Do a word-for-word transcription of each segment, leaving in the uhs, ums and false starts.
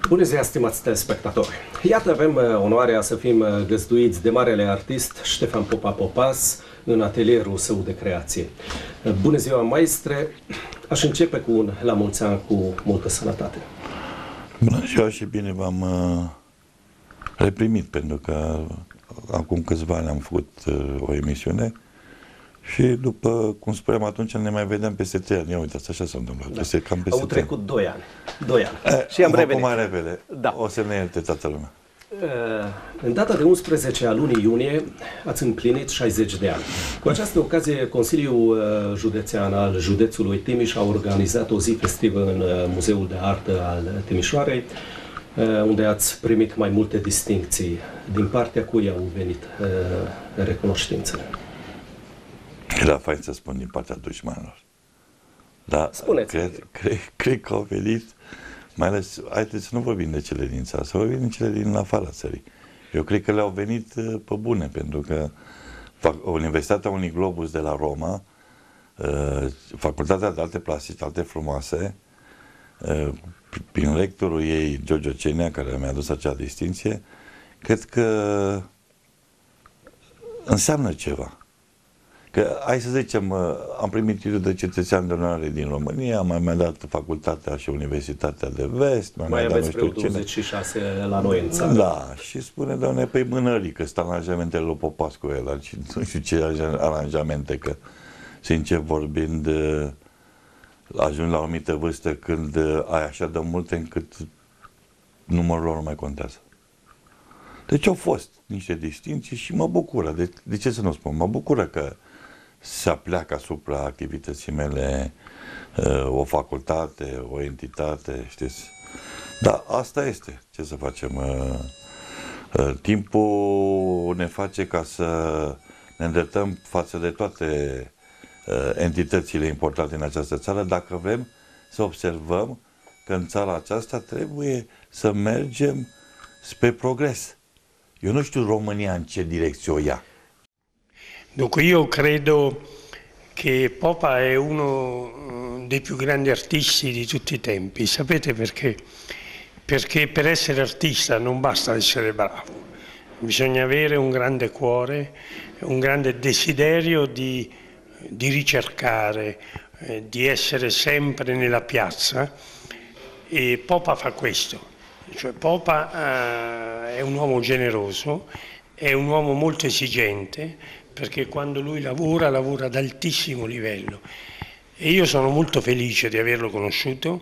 Bună ziua, stimați telespectatori! Iată, avem onoarea să fim găzduiți de marele artist Ștefan Popa Popas în atelierul său de creație. Bună ziua, maestre! Aș începe cu un la mulți ani cu multă sănătate. Bună ziua și bine v-am uh, reprimit, pentru că acum câțiva ani am făcut uh, o emisiune și după, cum spuneam atunci, ne mai vedeam peste trei ani. Ia uitați, așa s-a întâmplat. Da. Peste, cam peste Au trecut doi ani. Doi ani. E, și am revenit. mai repede. Da. O să ne ierte toată lumea. În data de unsprezece a lunii iunie ați împlinit șaizeci de ani. Cu această ocazie, Consiliul Județean al Județului Timiș a organizat o zi festivă în Muzeul de Artă al Timișoarei, unde ați primit mai multe distincții. Din partea cui au venit recunoștințele? Era fain să spun din partea dușmanilor. Dar Spuneți. Cred, cred, cred că au venit, mai ales, haideți să nu vorbim de cele din țară, să vorbim de cele din afara țării. Eu cred că le-au venit pe bune, pentru că Universitatea Uniglobus de la Roma, Facultatea de Arte Plastice, Arte Frumoase, prin lectorul ei, Giorgio Cenea, care mi-a adus acea distinție, cred că înseamnă ceva. Că, hai să zicem, am primit titlul de cetățean de onoare din România, mai mi-a dat Facultatea și Universitatea de Vest, mai, mai mai aveți vreo douăzeci și șase la noi în țară. Da, și spune, doamne, păi mânării, că sunt aranjamentele lui Popascu ăla, și nu știu ce aranjamente, că, sincer vorbind, ajung la o anumită vârstă când ai așa de multe încât numărul lor nu mai contează. Deci au fost niște distinții și mă bucură. De, de ce să nu spun? Mă bucură că se apleacă asupra activității mele uh, o facultate, o entitate, știți? Dar asta este. Ce să facem? Uh, uh, timpul ne face ca să ne îndreptăm față de toate uh, entitățile importante în această țară, dacă vrem să observăm că în țara aceasta trebuie să mergem spre progres. Io non so Romania in che direzione ia. Dunque io credo che Popa è uno dei più grandi artisti di tutti i tempi. Sapete perché? Perché per essere artista non basta essere bravo, bisogna avere un grande cuore, un grande desiderio di, di ricercare, eh, di essere sempre nella piazza, e Popa fa questo. Cioè, Popa uh, è un uomo generoso, è un uomo molto esigente, perché quando lui lavora, lavora ad altissimo livello. E io sono molto felice di averlo conosciuto.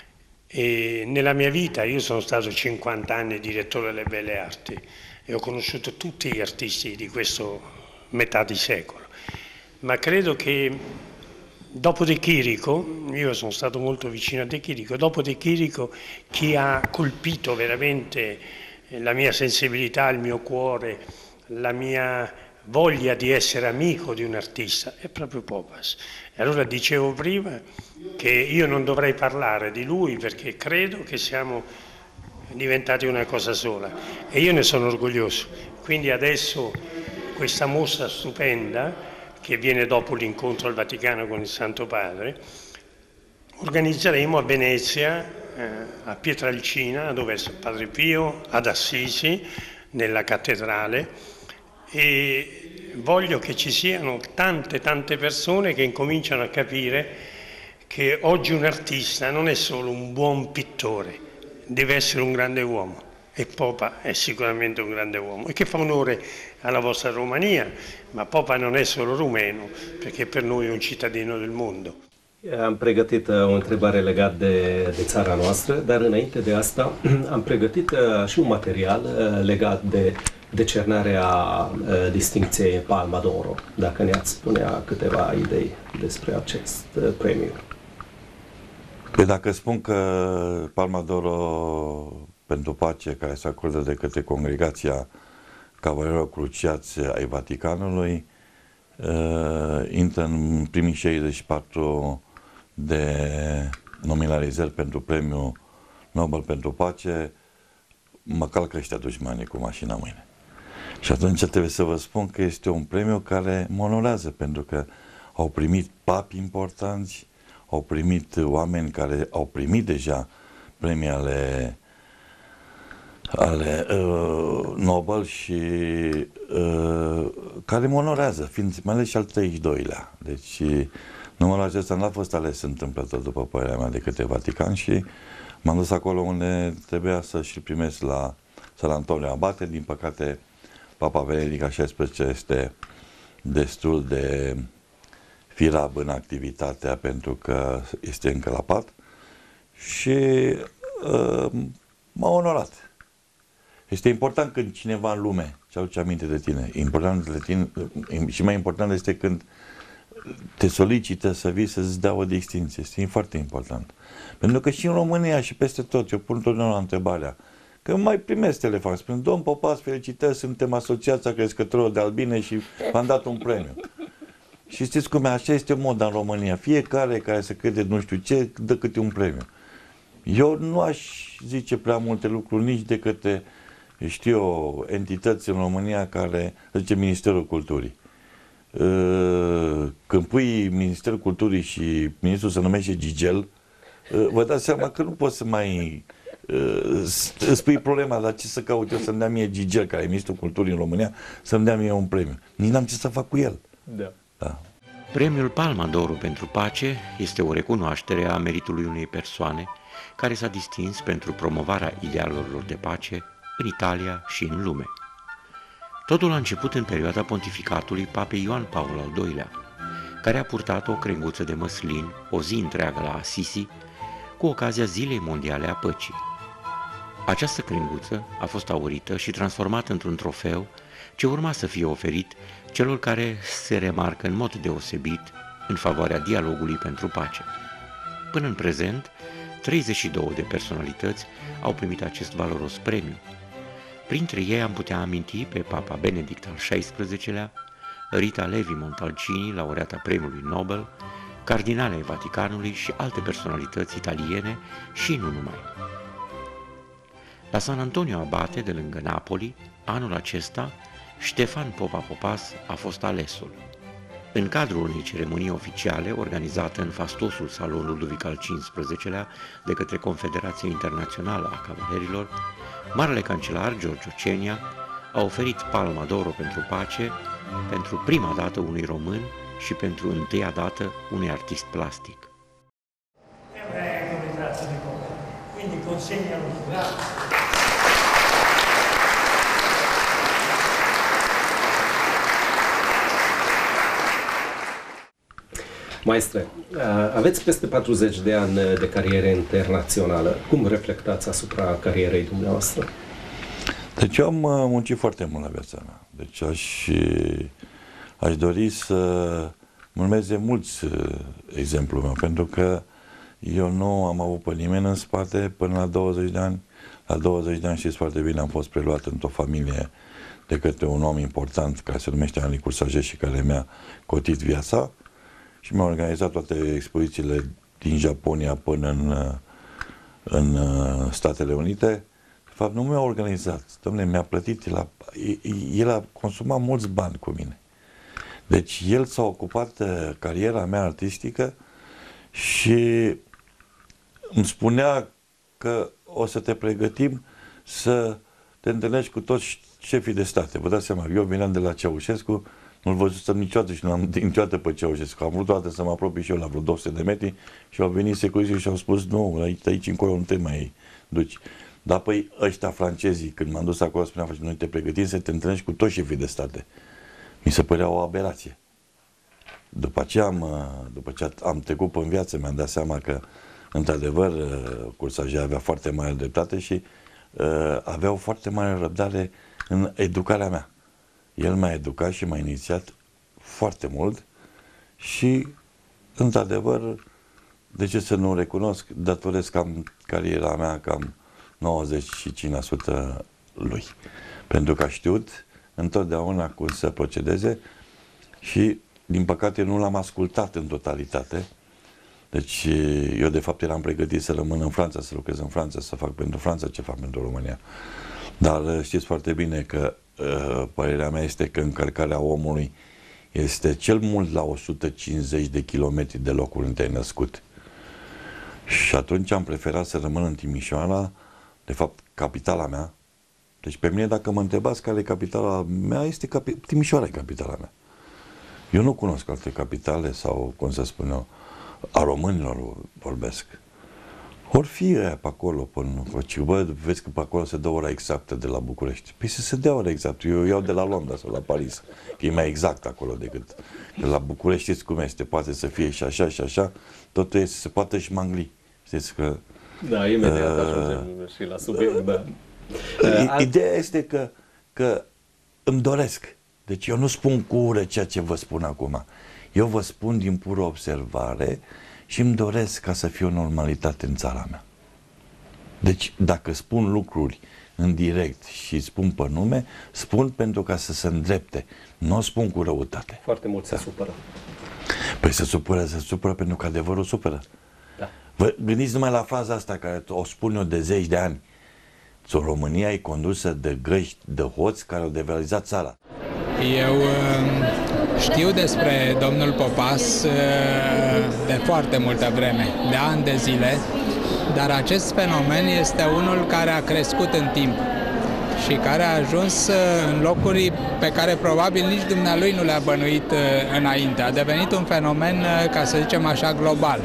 E nella mia vita, io sono stato cinquanta anni direttore delle Belle Arti e ho conosciuto tutti gli artisti di questo metà di secolo. Ma credo che dopo De Chirico, io sono stato molto vicino a De Chirico, dopo De Chirico chi ha colpito veramente la mia sensibilità, il mio cuore, la mia voglia di essere amico di un artista è proprio Popas. E allora dicevo prima che io non dovrei parlare di lui perché credo che siamo diventati una cosa sola e io ne sono orgoglioso. Quindi adesso questa mostra stupenda, che viene dopo l'incontro al Vaticano con il Santo Padre, organizzeremo a Venezia, eh, a Pietralcina, dove è Padre Pio, ad Assisi, nella cattedrale, e voglio che ci siano tante tante persone che incominciano a capire che oggi un artista non è solo un buon pittore, deve essere un grande uomo. E Popa è sicuramente un grande uomo e che fa onore alla vostra Romania, ma Popa non è solo rumeno, perché per noi è un cittadino del mondo. Am pregătit o întrebare legată de, de țara noastră, dar înainte de asta am pregătit și un material legat de decernarea distincției Palma d'Oro, dacă ne-ați spunea câteva idei despre acest premiu. Păi dacă spun că Palma d'Oro pentru pace, care se acordă de către congregația Cavalerilor Cruciați ai Vaticanului, uh, intră în primii șaizeci și patru de nominalizări pentru premiul Nobel pentru pace, mă calcă ăștia dușmanii cu mașina mâine. Și atunci trebuie să vă spun că este un premiu care mă onorează, pentru că au primit papi importanți, au primit oameni care au primit deja premii ale ale uh, Nobel și uh, care mă onorează, fiind mai ales și al treizeci și doilea. Deci numărul acesta n-a fost ales întâmplător, după părerea mea, de către Vatican și m-am dus acolo unde trebuia să și primesc la San Antonio Abate. Din păcate, Papa Benedict al șaisprezecelea este destul de firab în activitatea pentru că este încă la pat și uh, m-a onorat. Este important când cineva în lume își aduce aminte de tine. Important de tine. Și mai important este când te solicită să vii să-ți dea o distinție. Este foarte important. Pentru că și în România și peste tot, eu pun întotdeauna întrebarea, că mai primesc telefon, spun, domn Popas, felicitări, suntem Asociația Crescătorilor de Albine și v-am dat un premiu. Și știți cum e, așa este moda în România. Fiecare care se crede nu știu ce, dă câte un premiu. Eu nu aș zice prea multe lucruri nici de către, știu eu, entități în România care, zice, Ministerul Culturii. Când pui Ministerul Culturii și ministrul se numește Gigel, vă dați seama că nu poți să mai îți pui problema, dar ce să caut eu să-mi dea mie Gigel, care e ministrul Culturii în România, să-mi dea mie un premiu. Nici n-am ce să fac cu el. Da. Da. Premiul Palma d'Oro pentru pace este o recunoaștere a meritului unei persoane care s-a distins pentru promovarea idealurilor de pace în Italia și în lume. Totul a început în perioada pontificatului Papei Ioan Paul al doilea, care a purtat o crenguță de măslin o zi întreagă la Assisi cu ocazia Zilei Mondiale a Păcii. Această crenguță a fost aurită și transformată într-un trofeu ce urma să fie oferit celor care se remarcă în mod deosebit în favoarea dialogului pentru pace. Până în prezent, treizeci și două de personalități au primit acest valoros premiu. Printre ei am putea aminti pe Papa Benedict al șaisprezecelea, Rita Levi Montalcini, laureata premiului Nobel, cardinale ai Vaticanului și alte personalități italiene și nu numai. La San Antonio Abate, de lângă Napoli, anul acesta, Ștefan Popa Popas a fost alesul. În cadrul unei ceremonii oficiale organizată în fastosul salon Ludovic al cincisprezecelea de către Confederația Internațională a Cavalerilor, Marele Cancelar George Ocenia a oferit Palma d'Oro pentru pace pentru prima dată unui român și pentru întâia dată unui artist plastic. Quindi consegnalo. Maestre, aveți peste patruzeci de ani de carieră internațională. Cum reflectați asupra carierei dumneavoastră? Deci eu am muncit foarte mult la viața mea. Deci aș, aș dori să mă urmez de mulți exemplul meu, pentru că eu nu am avut pe nimeni în spate până la douăzeci de ani. La douăzeci de ani, știți foarte bine, am fost preluat într-o familie de către un om important care se numește Anli Cursaje și care mi-a cotit viața și mi-a organizat toate expozițiile din Japonia până în, în Statele Unite. De fapt, nu mi-a organizat. Dom'le, mi-a plătit, el a, el a consumat mulți bani cu mine. Deci el s-a ocupat de cariera mea artistică și îmi spunea că o să te pregătim să te întâlnești cu toți șefii de state. Vă dați seama, eu veneam de la Ceaușescu, nu-l văzusem niciodată și nu am niciodată pe Ceaușescu. Am vrut toată să mă apropii și eu la vreo două sute de metri și au venit securiștii și au spus, nu, aici, aici încolo nu te mai duci. Dar păi ăștia francezii, când m-am dus acolo, spuneam, noi te pregătim să te întâlnești cu toți șefii de state. Mi se părea o aberație. După ce am, după ce am trecut în viață, mi-am dat seama că, într-adevăr, Cursaje avea foarte mare dreptate și uh, avea o foarte mare răbdare în educarea mea. El m-a educat și m-a inițiat foarte mult și, într-adevăr, de ce să nu recunosc, datoresc cam cariera mea cam nouăzeci și cinci la sută lui. Pentru că a știut întotdeauna cum să procedeze și, din păcate, nu l-am ascultat în totalitate. Deci, eu, de fapt, eram pregătit să rămân în Franța, să lucrez în Franța, să fac pentru Franța ce fac pentru România. Dar știți foarte bine că părerea mea este că încărcarea omului este cel mult la o sută cincizeci de kilometri de locul unde ai născut. Și atunci am preferat să rămân în Timișoara, de fapt capitala mea, Deci pe mine, dacă mă întrebați care e capitala mea, este capi... Timișoara e capitala mea. Eu nu cunosc alte capitale sau, cum să spun eu, a românilor vorbesc. Or fi aia pe acolo, până, bă, vezi că pe acolo se dă ora exactă de la București. Păi să se dea ora exactă. Eu iau de la Londra sau la Paris, că e mai exact acolo decât. Că la București știți cum este, poate să fie și așa și așa, totul este, se poate și mangli. Știți că... Da, imediat uh, ajungem și la subiect, da. Uh, ideea este că, că îmi doresc. Deci eu nu spun cu ură ceea ce vă spun acum. Eu vă spun din pură observare și îmi doresc ca să fie o normalitate în țara mea. Deci dacă spun lucruri în direct și spun pe nume, spun pentru ca să se îndrepte. Nu o spun cu răutate. Foarte mult se da. supără. Păi se supără, se supără pentru că adevărul supără. Da. Vă gândiți numai la fraza asta care o spun eu de zeci de ani. România e condusă de găști, de hoți care au devaluat țara. Eu știu despre domnul Popas de foarte multă vreme, de ani de zile, dar acest fenomen este unul care a crescut în timp și care a ajuns în locuri pe care probabil nici dumnealui nu le-a bănuit înainte. A devenit un fenomen, ca să zicem așa, global.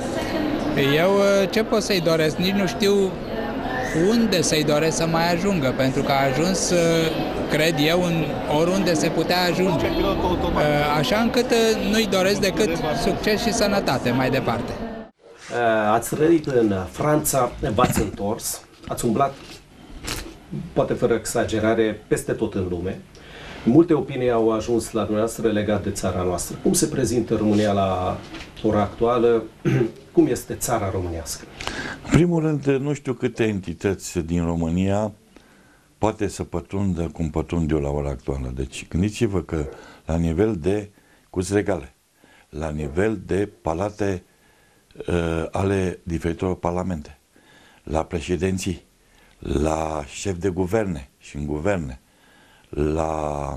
Eu ce pot să-i doresc? Nici nu știu unde să-i doresc să mai ajungă, pentru că a ajuns, cred eu, în oriunde se putea ajunge. Așa încât nu-i doresc decât succes și sănătate mai departe. Ați trăit în Franța, v-ați întors, ați umblat, poate fără exagerare, peste tot în lume. Multe opinii au ajuns la dumneavoastră legate de țara noastră. Cum se prezintă România la ora actuală? Cum este țara românească? În primul rând, nu știu câte entități din România poate să pătrundă cum pătrund eu la ora actuală. Deci gândiți-vă că la nivel de curți regale, la nivel de palate uh, ale diferitelor parlamente, la președinții, la șef de guverne și în guverne, la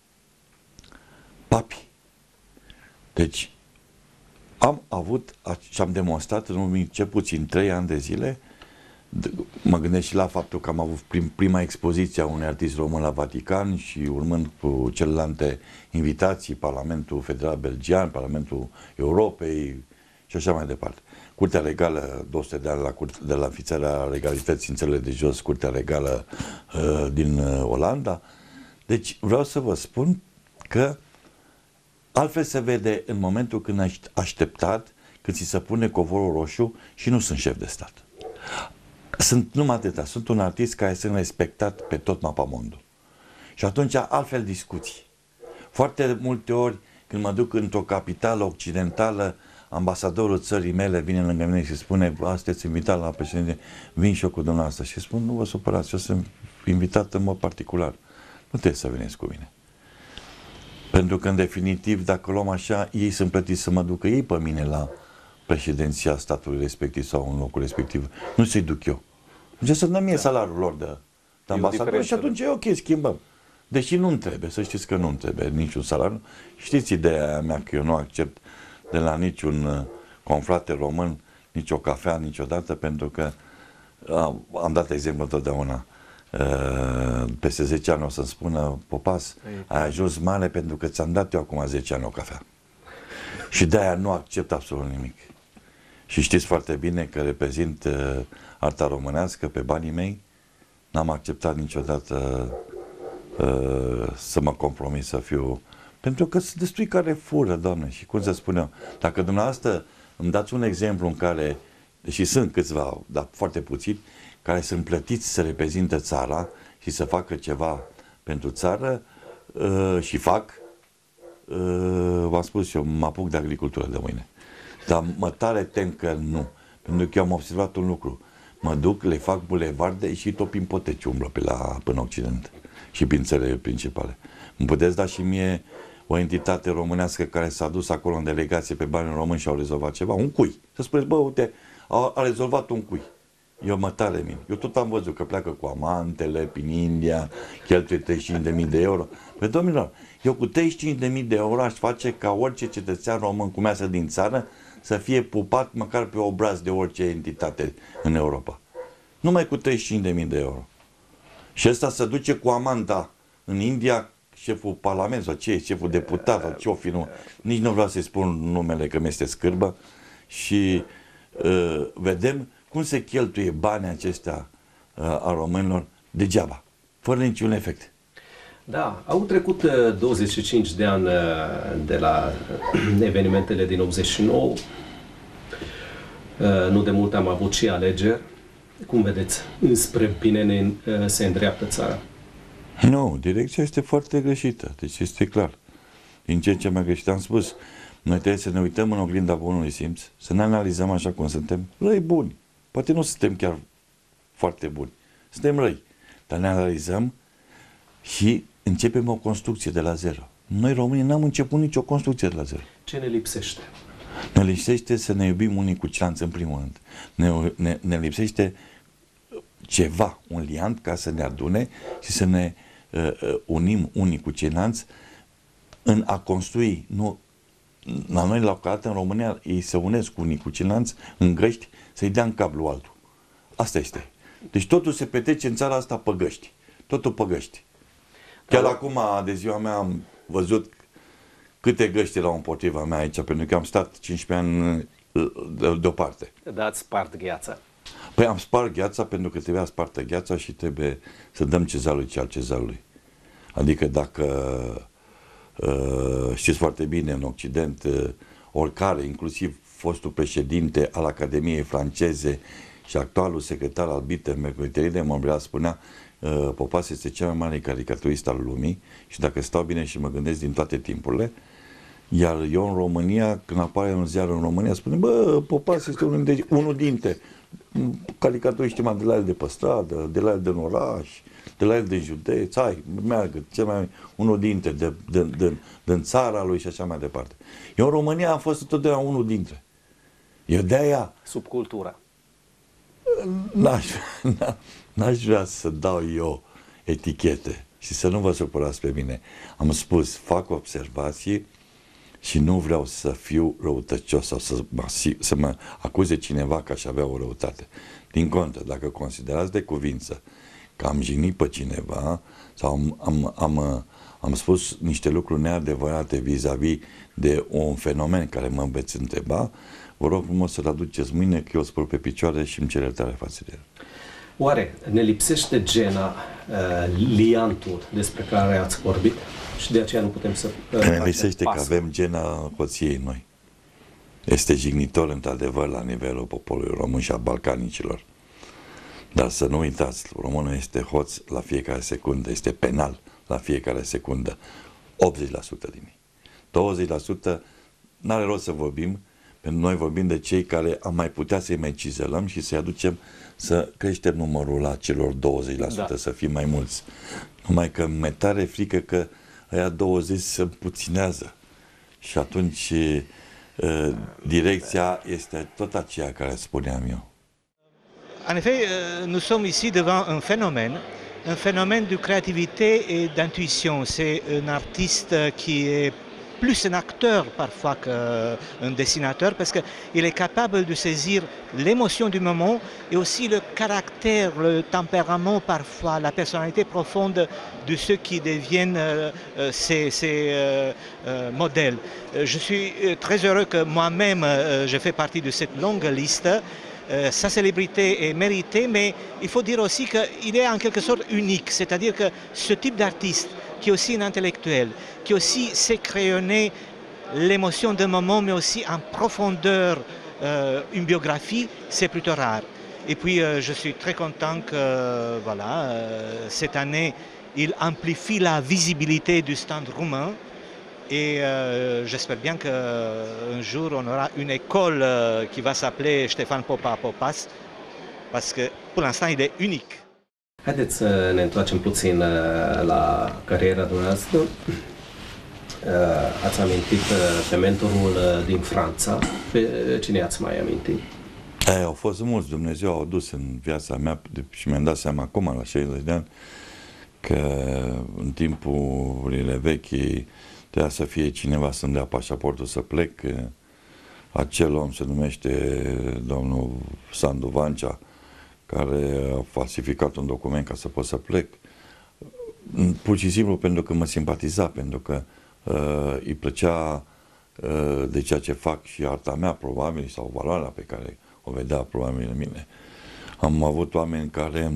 papi. Deci am avut și am demonstrat în ultimii cel puțin trei ani de zile. Mă gândesc și la faptul că am avut prim, prima expoziție a unui artist român la Vatican și urmând cu celelalte invitații, Parlamentul Federal Belgian, Parlamentul Europei și așa mai departe. Curtea Regală, două sute de ani la curte, de la înființarea legalității în țările de jos, Curtea Regală uh, din uh, Olanda. Deci vreau să vă spun că altfel se vede în momentul când ai așteptat, când ți se pune covorul roșu și nu sunt șef de stat. Sunt numai atâta, sunt un artist care sunt respectat pe tot mapamondul. Și atunci altfel discuții. Foarte multe ori când mă duc într-o capitală occidentală, ambasadorul țării mele vine lângă mine și spune: sunteți invitat la președinte, vin și eu cu dumneavoastră. Și spun: nu vă supărați, eu sunt invitat în mod particular. Nu trebuie să veniți cu mine. Pentru că, în definitiv, dacă luăm așa, ei sunt plătiți să mă ducă ei pe mine la președinția statului respectiv sau în locul respectiv. Nu să-i duc eu. Deci să dăm mie salariul lor de, de ambasador și atunci e ok, schimbăm. Deși nu-mi trebuie, să știți că nu-mi trebuie niciun salariu. Știți ideea mea că eu nu accept de la niciun confrate român nicio cafea niciodată, pentru că am, am dat exemplu totdeauna. Uh, peste zece ani o să-mi spună: Popas, ai ajuns mare pentru că ți-am dat eu acum zece ani o cafea. Și de-aia nu accept absolut nimic. Și știți foarte bine că reprezint uh, arta românească pe banii mei. N-am acceptat niciodată uh, să mă compromis să fiu... Pentru că sunt destui care fură, Doamne, și cum să spun eu, dacă dumneavoastră îmi dați un exemplu în care, deși sunt câțiva, dar foarte puțini, care sunt plătiți să reprezinte țara și să facă ceva pentru țară uh, și fac, uh, v-am spus eu, mă apuc de agricultură de mâine. Dar mă tare tem că nu. Pentru că eu am observat un lucru. Mă duc, le fac bulevarde și tot prin poteci umblă pe la, până Occident și prin țările principale. Îmi puteți da și mie o entitate românească care s-a dus acolo în delegație pe bani români și au rezolvat ceva? Un cui. Să spuneți: bă, uite, a, a rezolvat un cui. Eu mă tare min. Eu tot am văzut că pleacă cu amantele prin India, cheltuie treizeci și cinci de mii de euro. Păi, domnilor, eu cu treizeci și cinci de mii de euro aș face ca orice cetățean român cum iasă din țară să fie pupat măcar pe obraz de orice entitate în Europa. Numai cu treizeci și cinci de mii de euro. Și ăsta se duce cu amanta în India, șeful parlament sau ce e, șeful deputat sau ce-o fi, nu. Nici nu vreau să-i spun numele că mi-este scârbă. Și uh, vedem cum se cheltuie banii acestea uh, a românilor degeaba, fără niciun efect. Da, au trecut uh, douăzeci și cinci de ani uh, de la evenimentele din optzeci și nouă. Uh, nu de mult am avut și alegeri. Cum vedeți, spre bine ne, uh, se îndreaptă țara? Nu, direcția este foarte greșită, deci este clar. Din ce în ce mai greșit am spus, noi trebuie să ne uităm în oglinda bunului simț, să ne analizăm așa cum suntem, răi buni. Poate nu suntem chiar foarte buni, suntem răi, dar ne analizăm și începem o construcție de la zero. Noi românii n-am început nicio construcție de la zero. Ce ne lipsește? Ne lipsește să ne iubim unii cu ceilalți în primul rând. Ne, ne, ne lipsește ceva, un liant ca să ne adune și să ne uh, unim unii cu ceilalți în a construi. Nu, la noi, la o dată, în România, ei se unesc unii cu ceilalți în găști să-i dea în cablu altul. Asta este. Deci totul se petrece în țara asta pe găști. Totul pe găști. Chiar acum, de ziua mea, am văzut câte găști erau împotriva mea aici, pentru că am stat cincisprezece ani deoparte. Da, ați spart gheața. Păi am spart gheața pentru că trebuia spartă gheața și trebuie să dăm cezarului ce al cezarului. Adică dacă uh, știți foarte bine, în Occident, uh, oricare, inclusiv fostul președinte al Academiei franceze și actualul secretar al Bitterberg, Thierry de Montbrial, spunea uh, Popas este cel mai mare caricaturist al lumii și dacă stau bine și mă gândesc din toate timpurile, iar eu în România, când apare un ziar în România, spune, bă, Popas este unul, de, unul dintre caricaturiștii mai de la el de pe stradă, de la el din oraș, de la el de județ, hai, meargă, cel mai, unul dintre, de, de, de, de în țara lui și așa mai departe. Eu în România am fost totdeauna unul dintre. Eu de-aia... Subcultura. N-aș, n-aș vrea să dau eu etichete și să nu vă supărați pe mine. Am spus, fac observații și nu vreau să fiu răutăcios sau să mă, să mă acuze cineva că aș avea o răutate. Din contră, dacă considerați de cuvință că am jignit pe cineva sau am, am, am, am spus niște lucruri neadevărate vis-a-vis de un fenomen care mă veți întreba, vă rog frumos să-l aduceți mâine, că eu spăl pe picioare și îmi cer iertare față de el. Oare ne lipsește gena, uh, liantul despre care ați vorbit și de aceea nu putem să uh, ne lipsește că avem gena hoției noi. Este jignitor, într-adevăr, la nivelul poporului român și a balcanicilor. Dar să nu uitați, românul este hoț la fiecare secundă, este penal la fiecare secundă. optzeci la sută din ei. douăzeci la sută n-are rost să vorbim, pentru noi vorbim de cei care am mai putea să-i mai cizelăm și să-i aducem să creștem numărul la celor douăzeci la sută, da. Să fim mai mulți. Numai că mi-e tare frică că aia douăzeci se împuținează. Și atunci uh, direcția este tot aceea care spuneam eu. En effet, nous sommes ici devant un phénomène, un phénomène de créativité et d'intuition. C'est un artiste qui est plus un acteur parfois qu'un dessinateur, parce qu'il est capable de saisir l'émotion du moment et aussi le caractère, le tempérament parfois, la personnalité profonde de ceux qui deviennent euh, ces, ces euh, euh, modèles. Je suis très heureux que moi-même, euh, je fais partie de cette longue liste. Euh, sa célébrité est méritée, mais il faut dire aussi qu'il est en quelque sorte unique, c'est-à-dire que ce type d'artiste, qui est aussi un intellectuel, qui aussi sait crayonner l'émotion d'un moment, mais aussi en profondeur euh, une biographie, c'est plutôt rare. Et puis euh, je suis très content que euh, voilà, euh, cette année, il amplifie la visibilité du stand roumain. Et euh, j'espère bien qu'un jour on aura une école euh, qui va s'appeler Ștefan Popa Popas, parce que pour l'instant il est unique. Haideți să ne întoarcem puțin la cariera dumneavoastră. Ați amintit pe mentorul din Franța. Pe cine ați mai amintit? Ei, au fost mulți. Dumnezeu a adus în viața mea și mi-am dat seama acum, la șaizeci de ani, că în timpurile vechi trebuia să fie cineva să-mi dea pașaportul să plec. Acel om se numește domnul Sandu Vancea, care a falsificat un document ca să pot să plec. Pur și simplu pentru că mă simpatiza, pentru că uh, îi plăcea uh, de ceea ce fac și arta mea, probabil, sau valoarea pe care o vedea probabil în mine. Am avut oameni care,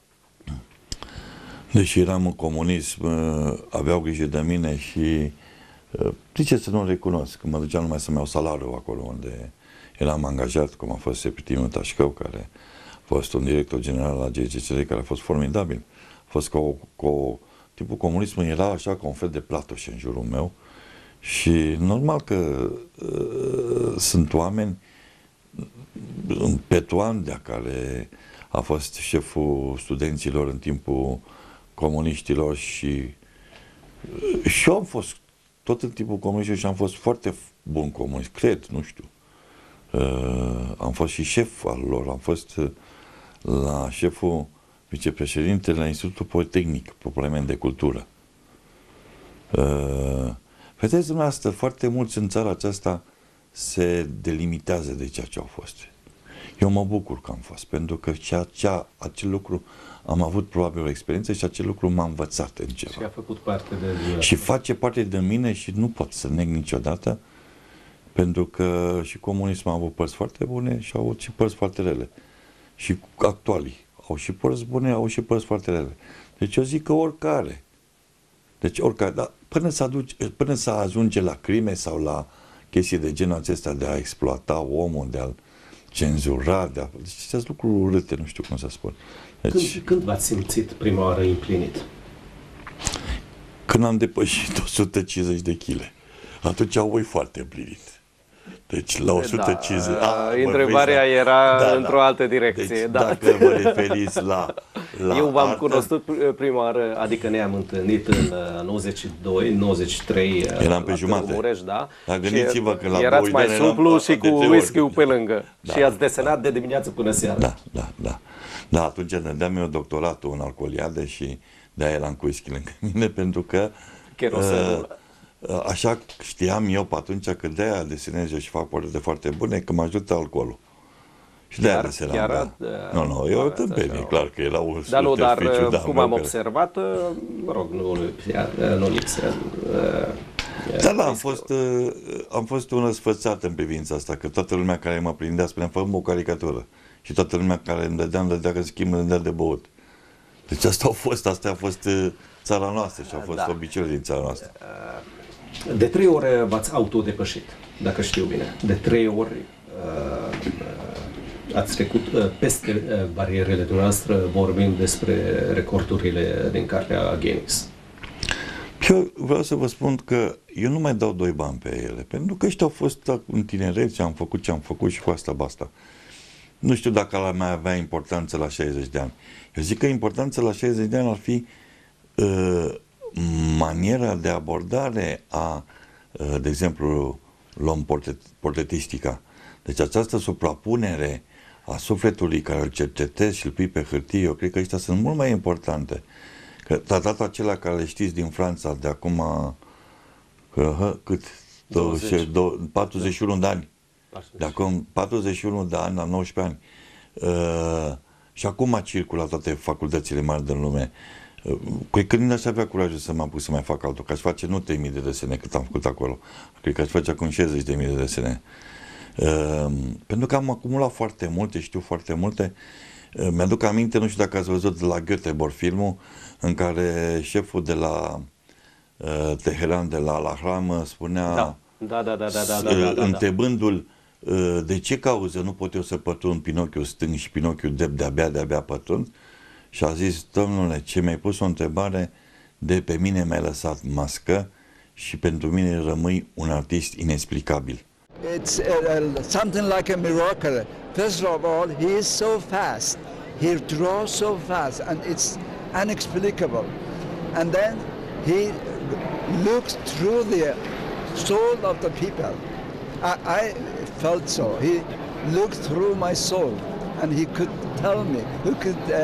deși eram în comunism, uh, aveau grijă de mine și uh, de ce să nu recunosc? Că mă duceam numai să-mi iau salariul acolo unde eram angajat, cum a fost Septimul Tașcău, care a fost un director general la G C C R, care a fost formidabil. A fost cu, cu tipul comunismului, era așa ca un fel de platoș în jurul meu și normal că uh, sunt oameni, Petuandea, care a fost șeful studenților în timpul comuniștilor și și eu am fost tot în timpul comunistilor și am fost foarte bun comunist, cred, nu știu. Uh, am fost și șef al lor, am fost uh, la șeful vicepreședinte la Institutul Politehnic, probleme de cultură. Uh, vedeți dumneavoastră, foarte mulți în țara aceasta se delimitează de ceea ce au fost. Eu mă bucur că am fost, pentru că cea, cea, acel lucru, am avut probabil o experiență și acel lucru m-a învățat în ceva. Și a făcut parte de... Și face parte de mine și nu pot să neg niciodată, pentru că și comunismul a avut părți foarte bune și a avut și părți foarte rele. Și actualii au și părți bune, au și părți foarte rele. Deci eu zic că oricare. Deci oricare, dar până să, aduce, până să ajunge la crime sau la chestii de genul acesta de a exploata omul, de a-l cenzura, de a... Deci acest lucru urâte, nu știu cum să spun. Deci, când când v-ați simțit prima oară împlinit? Când am depășit o sută cincizeci de kilograme. Atunci au voi foarte împlinit. Deci la o sută cincizeci... Da, a, întrebarea era da, într-o da. altă direcție. Deci, da. dacă vă referiți la, la Eu v-am artă, cunoscut prima oară, adică ne-am întâlnit în nouăzeci și doi nouăzeci și trei. Eram pe jumate. Mureș, da? Dar gândiți-vă că la erați mai suplu și cu whisky-ul pe lângă. Da. Și ați desenat de dimineață până seara. Da, da, da. Da, atunci dădeam eu doctoratul în alcooliade și de-aia eram cu whisky lângă mine, pentru că uh, așa știam eu pe atunci că de-aia desenez eu și fac portrete foarte bune, că mă ajută alcoolul. Și de-aia desenam, chiar, da. da. Nu, nu, eu o tâmpenie, clar că era un Dar nu, dar ficiu, da, cum am observat, mă rog, nu, nu lipsea. Da, da, am fost, am fost un răsfățat în privința asta, că toată lumea care mă prindea spunea, fă o caricatură. Și toată lumea care îmi dădea, îmi dădea că schimb, îmi dădea de băut. Deci asta a fost, asta a fost țara noastră și a fost da. obiceiul din țara noastră. De trei ori v-ați autodepășit, dacă știu bine. De trei ori uh, ați trecut uh, peste uh, barierele dumneavoastră, vorbind despre recordurile din cartea Guinness. Eu vreau să vă spun că eu nu mai dau doi bani pe ele, pentru că ăștia au fost în tinerețe, am făcut ce am făcut și cu asta basta. Nu știu dacă la mai avea importanță la șaizeci de ani. Eu zic că importanța la șaizeci de ani ar fi uh, maniera de abordare a, uh, de exemplu, luăm portret, portretistica. Deci această suprapunere a sufletului care îl cercetezi și îl pui pe hârtie, eu cred că ăștia sunt mult mai importante. Că tratatul acela care le știți din Franța de acum, că, hă, cât? douăzeci, patruzeci și unu de ani. De acum patruzeci și unu de ani, la nouăsprezece ani. Uh, și acum circulă toate facultățile mari din lume. Uh, cred că nu aș avea curajul să mă apuc să mai fac altul, că aș face nu trei mii de desene cât am făcut acolo. Cred că aș face acum șaizeci de mii de desene. Uh, pentru că am acumulat foarte multe, știu foarte multe. Uh, mi-aduc aminte, nu știu dacă ați văzut la Göteborg filmul, în care șeful de la uh, Teheran, de la Al-Ahram, spunea, da. Da, da, da, da, da, da, da, da, întrebându-l de ce cauză nu pot eu să pătrund pinochiul stâng și pinochiul drept de-abia, de-abia pătrund, și a zis, domnule, ce mi-ai pus o întrebare, de pe mine mi-ai lăsat mască și pentru mine rămâi un artist inexplicabil. It's uh, something like a miracle. First of all, he is so fast. He draws so fast and it's inexplicable. And then he looks through the soul of the people. I, I felt so. He looked through my soul and he could tell me, he could uh,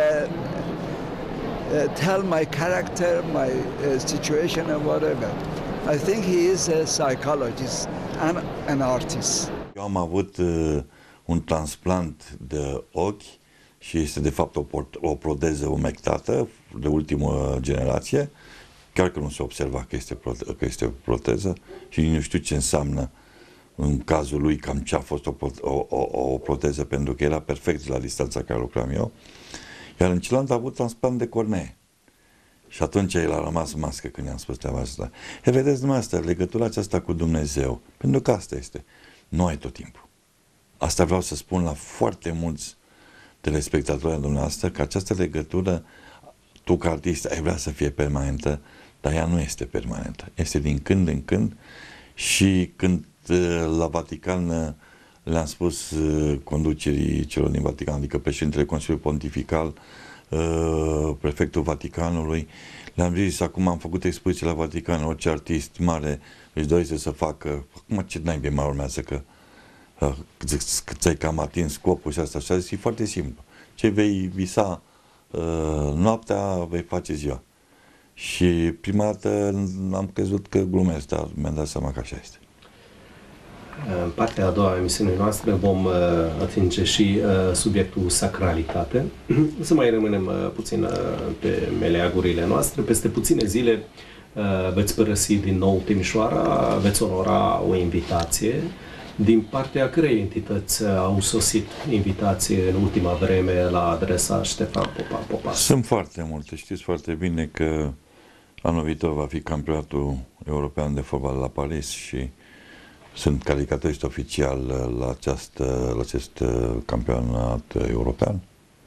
uh, tell my character, my uh, situation and whatever. I think he is a psychologist and an artist. Eu am avut uh, un transplant de ochi și este de fapt o, o proteză umectată de ultimă generație, chiar că nu se observa că este, că este proteză și nu știu ce înseamnă în cazul lui cam ce a fost o, o, o, o proteză, pentru că era perfect la distanța care lucram eu. Iar în celălalt a avut transplant de cornee. Și atunci el a rămas mască când i-am spus treaba asta. E, vedeți dumneavoastră, legătura aceasta cu Dumnezeu, pentru că asta este, nu ai tot timpul. Asta vreau să spun la foarte mulți telespectatori ai dumneavoastră, că această legătură, tu ca artist ai vrea să fie permanentă, dar ea nu este permanentă. Este din când în când și când la Vatican le-am spus conducerii celor din Vatican, adică președintele Consiliului Pontifical, prefectul Vaticanului, le-am zis, acum am făcut expoziție la Vatican, orice artist mare își dorește să facă, acum ce naibii mai urmează, că ți-ai cam atins scopul și asta, și a zis, e foarte simplu, ce vei visa noaptea, vei face ziua. Și prima dată am crezut că glumesc, dar mi-am dat seama că așa este. În partea a doua a emisiunii noastre vom uh, atinge și uh, subiectul sacralitate. Să mai rămânem uh, puțin uh, pe meleagurile noastre. Peste puține zile uh, veți părăsi din nou Timișoara, veți onora o invitație. Din partea cărei entități au sosit invitație în ultima vreme la adresa Ștefan Popa Popas? Sunt foarte multe. Știți foarte bine că anul viitor va fi campionatul european de fotbal la Paris și sunt caricaturist oficial la, această, la acest campionat european.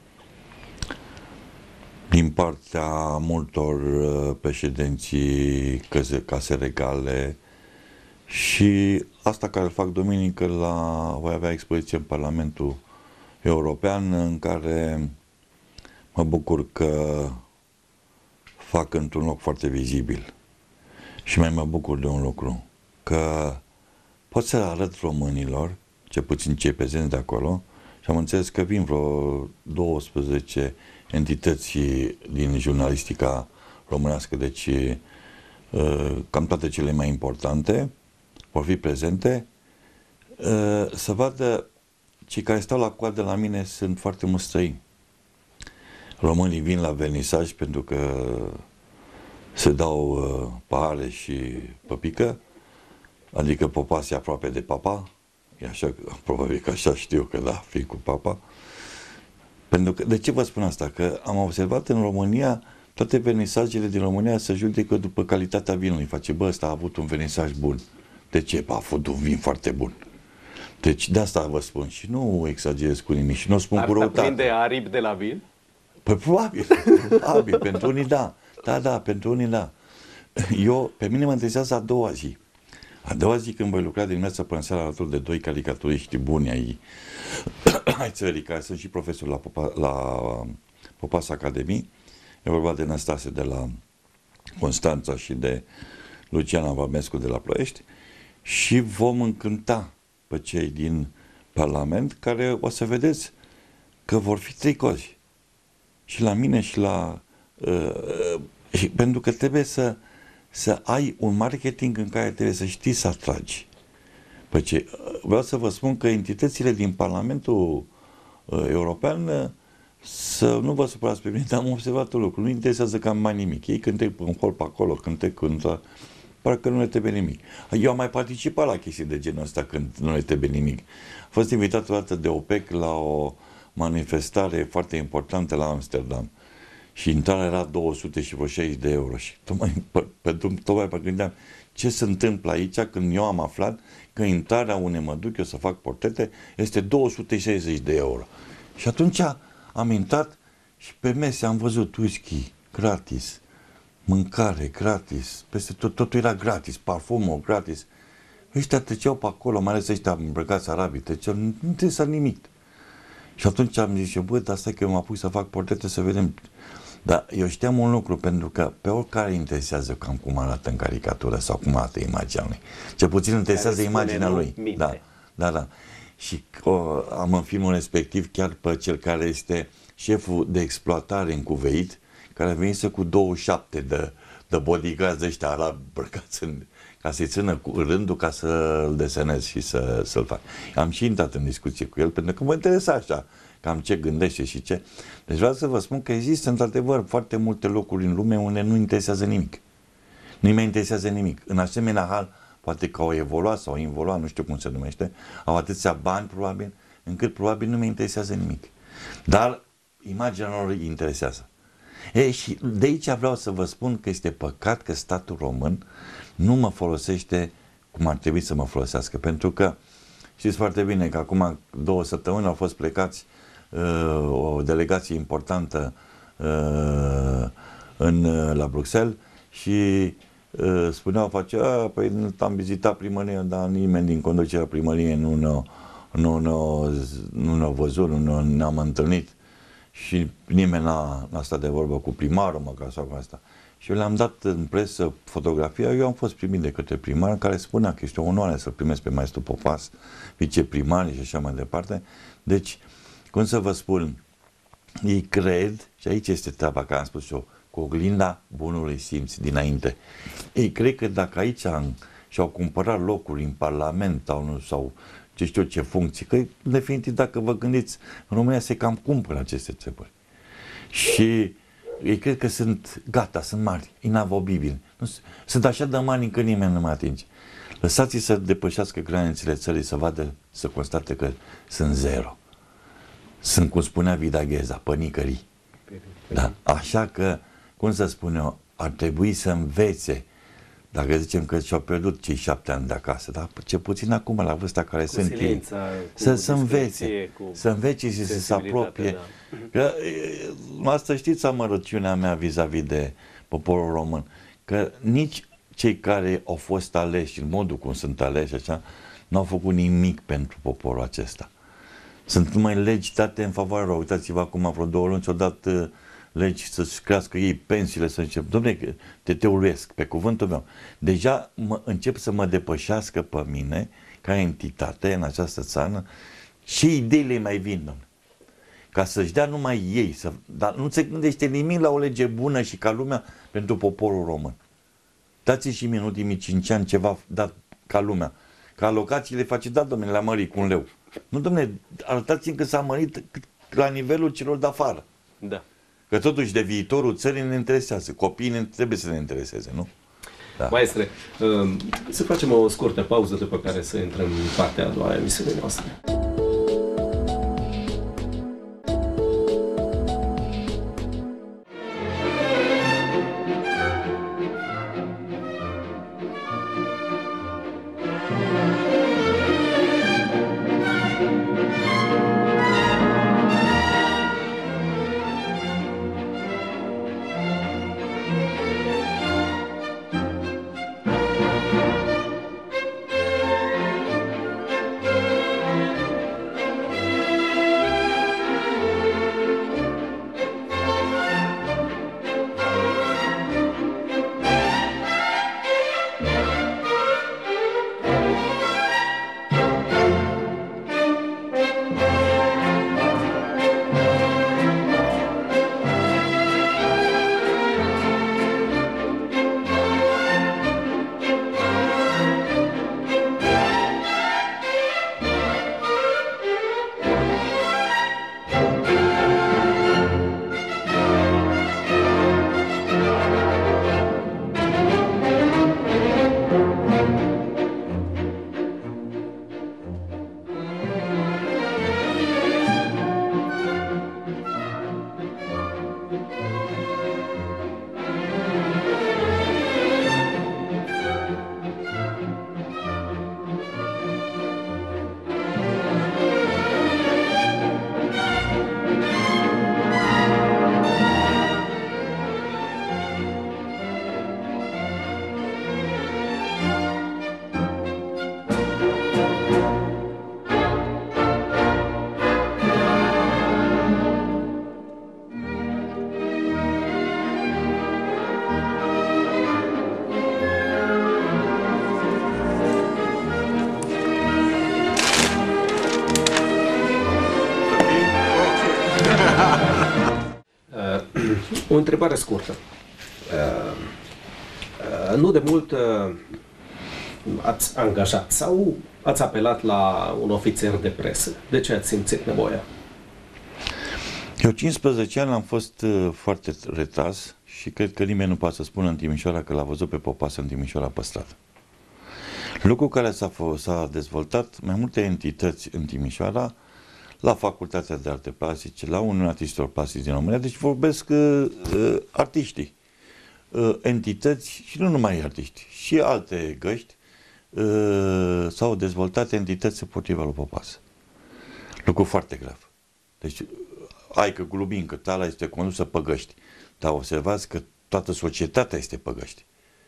Din partea multor președinții case regale și asta care fac duminică, la, voi avea expoziție în Parlamentul European în care mă bucur că fac într-un loc foarte vizibil. Și mai mă bucur de un lucru, că pot să arăt românilor, ce puțin cei prezenți de acolo, și am înțeles că vin vreo douăsprezece entități din jurnalistica românească, deci cam toate cele mai importante vor fi prezente, să vadă cei care stau la coadă la mine sunt foarte mulți străini. Românii vin la vernisaj pentru că se dau pahare și păpică, adică Popas e aproape de papa, e așa, probabil că așa știu că da, fi cu papa. Pentru că, de ce vă spun asta? Că am observat în România, toate vernisajele din România se judecă după calitatea vinului. Face, bă, ăsta a avut un vernisaj bun. De ce? A avut un vin foarte bun. Deci de asta vă spun și nu exagerez cu nimic și nu spun Ar cu răutate. prinde aripi de la vin? Păi probabil, probabil, pentru unii da. Da, da, pentru unii da. Eu, pe mine mă interesează a doua zi. A doua zi când voi lucra dimineața până seara alături de doi caricaturiști buni ai, ai țării, care sunt și profesori la, Popa, la Popas Academy, e vorba de Năstase de la Constanța și de Luciana Vamescu de la Ploiești, și vom încânta pe cei din Parlament, care o să vedeți că vor fi trei cozi. Și la mine și la... Uh, și pentru că trebuie să să ai un marketing în care trebuie să știi să atragi. Păi ce, vreau să vă spun că entitățile din Parlamentul uh, European, uh, să nu vă supărați pe mine, dar am observat un lucru, nu interesează cam mai nimic. Ei cântec un hol pe acolo, cântec când parcă nu le trebuie nimic. Eu am mai participat la chestii de genul ăsta când nu le trebuie nimic. Am fost invitat o dată de OPEC la o manifestare foarte importantă la Amsterdam. Și intrarea era două sute și vreo șaizeci de euro. Și tocmai pe, pe drum, tocmai pe gândeam ce se întâmplă aici când eu am aflat că intrarea unde mă duc eu să fac portrete este două sute șaizeci de euro. Și atunci am intrat și pe mese am văzut whisky gratis, mâncare gratis, peste tot, totul era gratis, parfumul gratis. Ăștia treceau pe acolo, mai ales ăștia îmbrăcați arabii, treceau, nu trebuie nimic. Și atunci am zis eu, bă, dar stai că eu mă apuc să fac portrete să vedem. Dar eu știam un lucru, pentru că pe oricare interesează cam cum arată în caricatură sau cum arată imaginea lui. Cel puțin interesează imaginea lui. Minte. Da, da, da. Și o, am în filmul respectiv chiar pe cel care este șeful de exploatare în Cuveit, care venise cu douăzeci și șapte de, de bodyguards ăștia arabi bărcați în, ca să-i țină cu rândul ca să-l desenez și să, să-l fac. Am și intrat în discuție cu el, pentru că mă interesa așa, cam ce gândește și ce. Deci vreau să vă spun că există într-adevăr foarte multe locuri în lume unde nu interesează nimic. Nu-i mai interesează nimic. În asemenea hal, poate că au evoluat sau au involuat, nu știu cum se numește, au atâția bani probabil, încât probabil nu mi interesează nimic. Dar imaginea lor îi interesează. E, și de aici vreau să vă spun că este păcat că statul român nu mă folosește cum ar trebui să mă folosească, pentru că știți foarte bine că acum două săptămâni au fost plecați uh, o delegație importantă uh, în, uh, la Bruxelles și uh, spuneau, facea, păi am vizitat primăria, dar nimeni din conducerea primăriei nu ne-a nu, nu, nu ne-a văzut, nu ne-am întâlnit și nimeni n-a, n-a stat de vorbă cu primarul, măcar sau cu asta. Și eu le-am dat în presă fotografia, eu am fost primit de către primar, care spunea că este o onoare să primesc pe maestru Popas, viceprimar și așa mai departe. Deci, cum să vă spun, ei cred, și aici este treaba care am spus eu, cu oglinda bunului simț dinainte. Ei cred că dacă aici am, și-au cumpărat locuri în Parlament sau, nu, sau ce știu ce funcții, că definitiv dacă vă gândiți, în România se cam cumpără aceste treburi. Și ei cred că sunt gata, sunt mari, inavobibili. Nu, sunt așa de mari încât nimeni nu mă atinge. Lăsați-i să depășească granițele țării, să vadă, să constate că sunt zero. Sunt, cum spunea Vida Gheza, pănicării. Da? Așa că, cum să spun eu, ar trebui să învețe, dacă zicem că și-au pierdut cei șapte ani de acasă, dar ce puțin acum, la vârsta care cu sunt ei, să, să învețe, să învețe și să se apropie. Da. Că, asta știți amărăciunea mea vis-a-vis de poporul român, că nici cei care au fost aleși, în modul cum sunt aleși, așa, n-au făcut nimic pentru poporul acesta. Sunt numai legi date în favoarea lor. Uitați-vă acum, vreo două luni, ți-au dat uh, legi să-și crească ei pensiile, să încep. Dom'le, te teuluiesc, pe cuvântul meu. Deja mă, încep să mă depășească pe mine, ca entitate în această țară, și ideile mai vin, dom'le. Ca să-și dea numai ei, să, dar nu se gândește nimic la o lege bună și ca lumea pentru poporul român. Dați-i și în ultimii cinci ani ceva dat ca lumea. Ca alocațiile face, da, domnule, le-a mărit cu un leu. Nu, domnule, arătați-mi că s-a mărit la nivelul celor de afară. Da. Că totuși de viitorul țării ne interesează. Copiii ne, trebuie să ne intereseze, nu? Da. Maestre, să facem o scurtă pauză după care să intrăm în partea a doua a emisiunii noastre. O întrebare scurtă. Uh, uh, nu de mult uh, ați angajat sau ați apelat la un ofițer de presă. De ce ați simțit nevoia? Eu cincisprezece ani am fost foarte retras și cred că nimeni nu poate să spună în Timișoara că l-a văzut pe Popas în Timișoara pe stradă. Lucru care s-a, s-a dezvoltat mai multe entități în Timișoara, la Facultatea de Arte Plastice, la Uniunea Artiștilor Plastici din România, deci vorbesc uh, uh, artiștii, uh, entități și nu numai artiști, și alte găști uh, s-au dezvoltat entități împotriva lui Popas. Lucru foarte grav. Deci, hai că glumim că țara este condusă pe găști, dar observați că toată societatea este pe găști.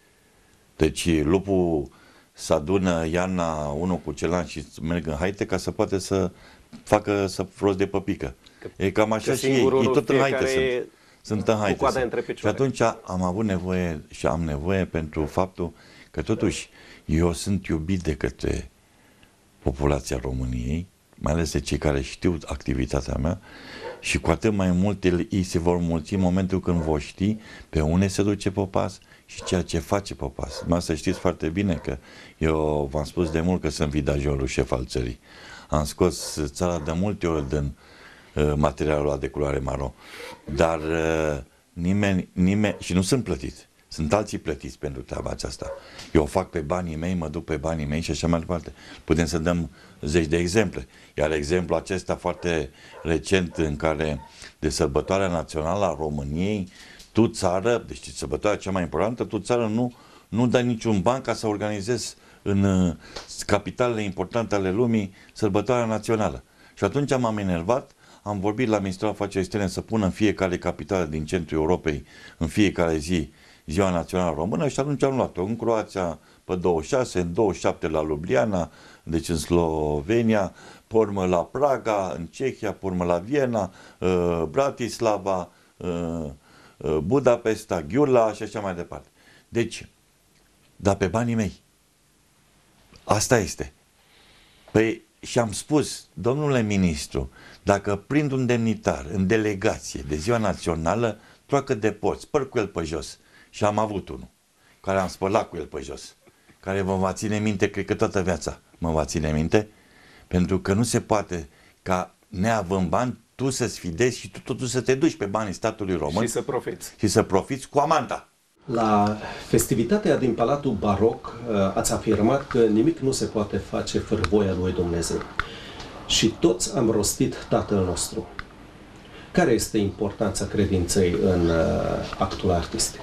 Deci lupul să adună iarna unul cu celălalt și merg în haite ca să poate să facă să rost de păpică. Că, e cam așa și ei, ei tot în haite sunt. Sunt în haite. Sunt. Și atunci am avut nevoie și am nevoie pentru faptul că totuși eu sunt iubit de către populația României, mai ales de cei care știu activitatea mea, și cu atât mai mult ei se vor mulți în momentul când vor ști pe unde se duce Popas și ceea ce face Popas. Mă să știți foarte bine că eu v-am spus de mult că sunt vidajorul șef al țării. Am scos țara de multe ori din uh, materialul ăla de culoare maro. Dar uh, nimeni, nimeni, și nu sunt plătit. Sunt alții plătiți pentru treaba aceasta. Eu o fac pe banii mei, mă duc pe banii mei și așa mai departe. Putem să dăm zeci de exemple. Iar exemplu acesta foarte recent în care de sărbătoarea națională a României, tu țară, deci sărbătoarea cea mai importantă, tu țară nu, nu dai niciun ban ca să organizezi în uh, capitalele importante ale lumii sărbătoarea națională. Și atunci m-am enervat, am vorbit la Ministerul Afacerilor Externe să pună în fiecare capitală din centrul Europei, în fiecare zi, Ziua Națională Română, și atunci am luat-o în Croația pe douăzeci și șase, în douăzeci și șapte la Ljubljana, deci în Slovenia, pe urmă la Praga, în Cehia, pe urmă la Viena, uh, Bratislava, uh, uh, Budapesta, Ghiula și așa mai departe. Deci, dar pe banii mei. Asta este. Păi, și am spus, domnule ministru, dacă prind un demnitar în delegație de Ziua Națională, troacă de porți, spăr cu el pe jos. Și am avut unul, care am spălat cu el pe jos, care vă va ține minte, cred că toată viața mă va ține minte, pentru că nu se poate ca, neavând bani, tu să sfidezi și tu totul să te duci pe banii statului român și să profiți. Și să profiți cu amanta. La festivitatea din Palatul Baroc ați afirmat că nimic nu se poate face fără voia lui Dumnezeu. Și toți am rostit Tatăl nostru. Care este importanța credinței în actul artistic?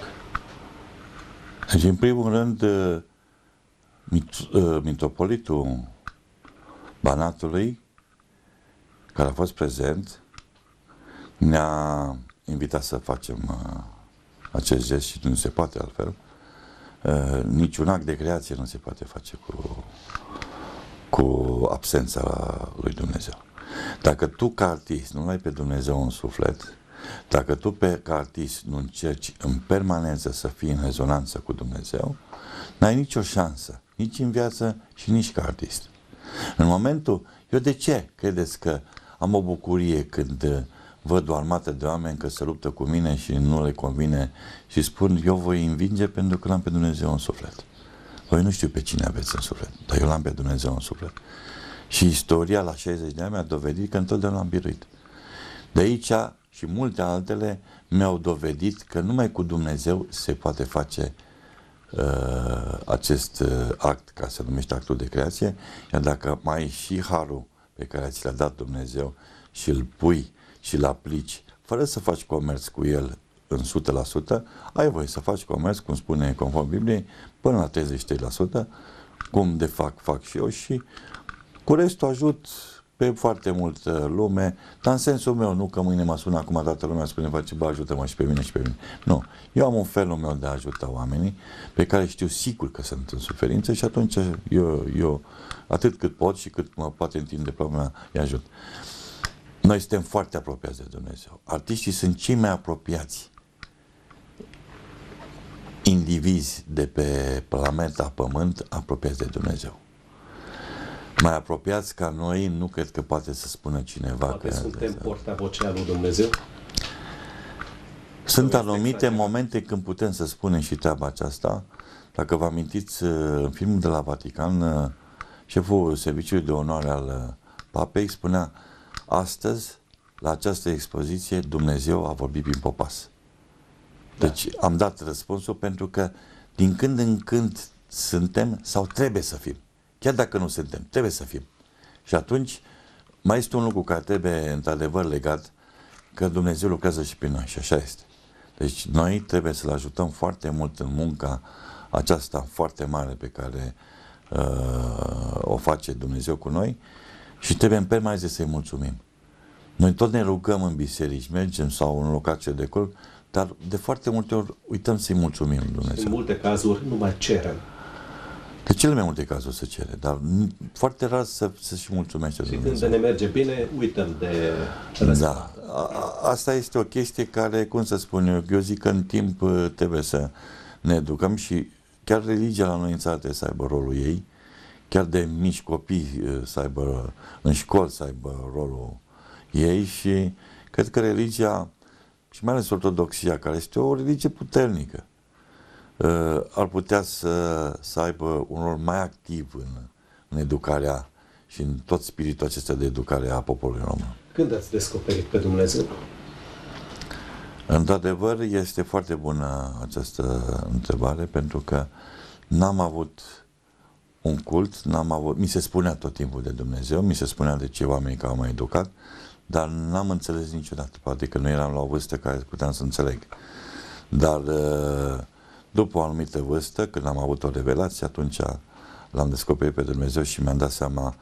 Deci, în primul rând, mitropolitul Banatului, care a fost prezent, ne-a invitat să facem acest gest și nu se poate altfel. Niciun act de creație nu se poate face cu, cu absența lui Dumnezeu. Dacă tu, ca artist, nu ai pe Dumnezeu în suflet, dacă tu, pe, ca artist, nu încerci în permanență să fii în rezonanță cu Dumnezeu, n-ai nicio șansă, nici în viață și nici ca artist. În momentul, eu de ce credeți că am o bucurie când văd o armată de oameni că se luptă cu mine și nu le convine și spun, eu voi învinge pentru că l-am pe Dumnezeu în suflet. Voi nu știu pe cine aveți în suflet, dar eu l-am pe Dumnezeu în suflet. Și istoria la șaizeci de ani mi-a dovedit că întotdeauna am biruit. De aici și multe altele mi-au dovedit că numai cu Dumnezeu se poate face uh, acest uh, act, ca să numește actul de creație, iar dacă mai ai și harul pe care ți l-a dat Dumnezeu și îl pui și îl aplici, fără să faci comerț cu el în o sută la sută, ai voie să faci comerț, cum spune conform Bibliei, până la treizeci și trei la sută, cum de fac, fac și eu, și cu restul ajut pe foarte multă lume, dar în sensul meu, nu că mâine mă sună acum toată lumea spune, face, bă, ajută-mă și pe mine și pe mine. Nu. Eu am un felul meu de a ajuta oamenii pe care știu sigur că sunt în suferință și atunci eu, eu atât cât pot și cât mă poate întinde problema, îi ajut. Noi suntem foarte apropiați de Dumnezeu. Artiștii sunt cei mai apropiați indivizi de pe planeta Pământ apropiați de Dumnezeu. Mai apropiați ca noi, nu cred că poate să spună cineva. Poate că suntem portavocea lui Dumnezeu? Sunt anumite momente când putem să spunem și treaba aceasta. Dacă vă amintiți, în filmul de la Vatican, șeful serviciului de onoare al Papei spunea, astăzi la această expoziție Dumnezeu a vorbit prin Popas. Deci am dat răspunsul pentru că din când în când suntem sau trebuie să fim. Chiar dacă nu suntem, trebuie să fim. Și atunci mai este un lucru care trebuie într-adevăr legat, că Dumnezeu lucrează și prin noi și așa este. Deci noi trebuie să-L ajutăm foarte mult în munca aceasta foarte mare pe care uh, o face Dumnezeu cu noi și trebuie în permanență să-i mulțumim. Noi tot ne rugăm în biserici, mergem sau în locație de cult, dar de foarte multe ori uităm să-i mulțumim Dumnezeu. În multe cazuri nu mai cerem. De cele mai multe cazuri se cere, dar foarte rar să, să și mulțumește și Dumnezeu. Și când ne merge bine, uităm de răspuns. Da. A, asta este o chestie care, cum să spun eu, eu zic că în timp trebuie să ne educăm și chiar religia la noi în țară trebuie să aibă rolul ei, chiar de mici copii să aibă, în școli să aibă rolul ei și cred că religia, și mai ales ortodoxia, care este o religie puternică, ar putea să, să aibă un rol mai activ în, în educarea și în tot spiritul acesta de educare a poporului român. Când ați descoperit pe Dumnezeu? Într-adevăr, este foarte bună această întrebare, pentru că n-am avut un cult, n-am avut, mi se spunea tot timpul de Dumnezeu, mi se spunea de cei oameni care au mai educat, dar n-am înțeles niciodată, poate că nu eram la o vârstă care puteam să înțeleg. Dar după o anumită vârstă, când am avut o revelație, atunci l-am descoperit pe Dumnezeu și mi-am dat seama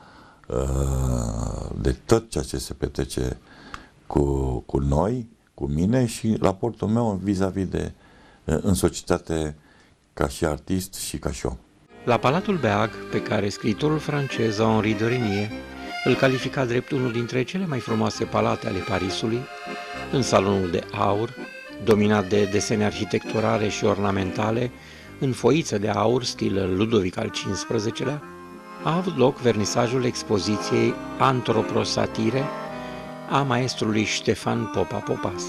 uh, de tot ceea ce se petrece cu, cu noi, cu mine și raportul meu vis-a-vis de uh, în societate ca și artist și ca și om. La Palatul Beag, pe care scriitorul francez Henri de Régnier îl califica drept unul dintre cele mai frumoase palate ale Parisului, în salonul de aur, dominat de desene arhitecturale și ornamentale, în foiță de aur stil Ludovic al cincisprezecelea, a avut loc vernisajul expoziției Antroposatire a maestrului Ștefan Popa Popas.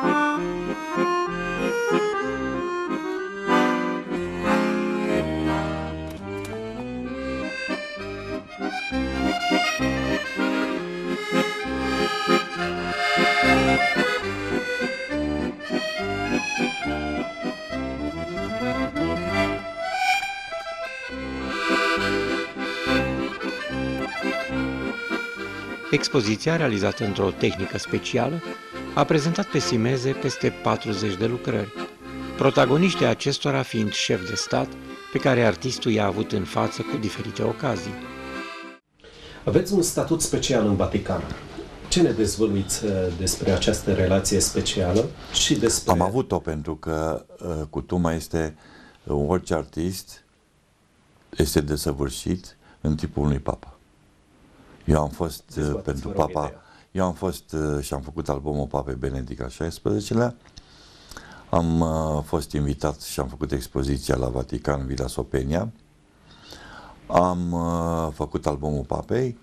Expoziția, realizată într-o tehnică specială, a prezentat pe simeze peste patruzeci de lucrări, protagoniștii acestora fiind șefi de stat pe care artistul i-a avut în față cu diferite ocazii. Aveți un statut special în Vatican. Ce ne dezvăluiți despre această relație specială și despre... Am avut-o pentru că uh, cutuma este, uh, orice artist este desăvârșit în tipul unui papa. Eu am fost uh, pentru papa, eu am fost uh, și am făcut albumul Papei Benedict al șaisprezecelea, am uh, fost invitat și am făcut expoziția la Vatican, Villa Sopenia, am uh, făcut albumul Papei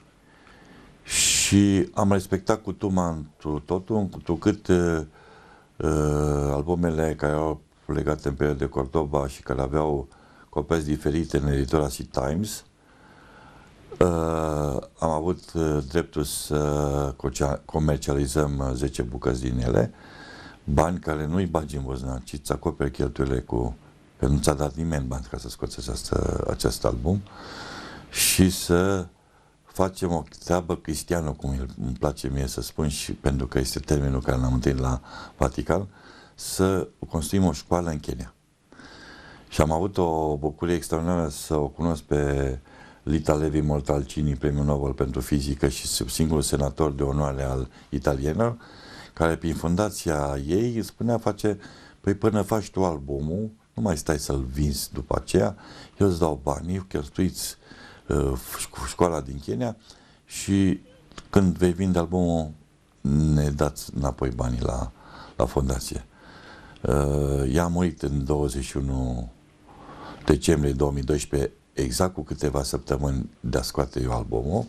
și am respectat cutuma întru totul, întrucât uh, uh, albumele care au legate în perioada de Cordoba și care aveau coperți diferite în editura și Times, Uh, am avut uh, dreptul să comercializăm zece bucăți din ele, bani care nu-i bagi în buzunar, ci îți acoperi cheltuielile cu... că nu ți-a dat nimeni bani ca să scoți această, acest album și să facem o treabă cristiană, cum îmi place mie să spun, și pentru că este termenul care l-am întâlnit la Vatican, să construim o școală în Kenya. Și am avut o bucurie extraordinară să o cunosc pe Lita Levi Montalcini, premiul Nobel pentru fizică și singurul senator de onoare al italienilor, care prin fundația ei îți spunea, face, păi până faci tu albumul, nu mai stai să-l vinzi după aceea, eu îți dau banii, cheltuiți uh, școala din Kenya și când vei vinde albumul, ne dați înapoi banii la, la fundație. Uh, ea a murit în douăzeci și unu decembrie două mii doisprezece, exact cu câteva săptămâni de a scoate eu albumul.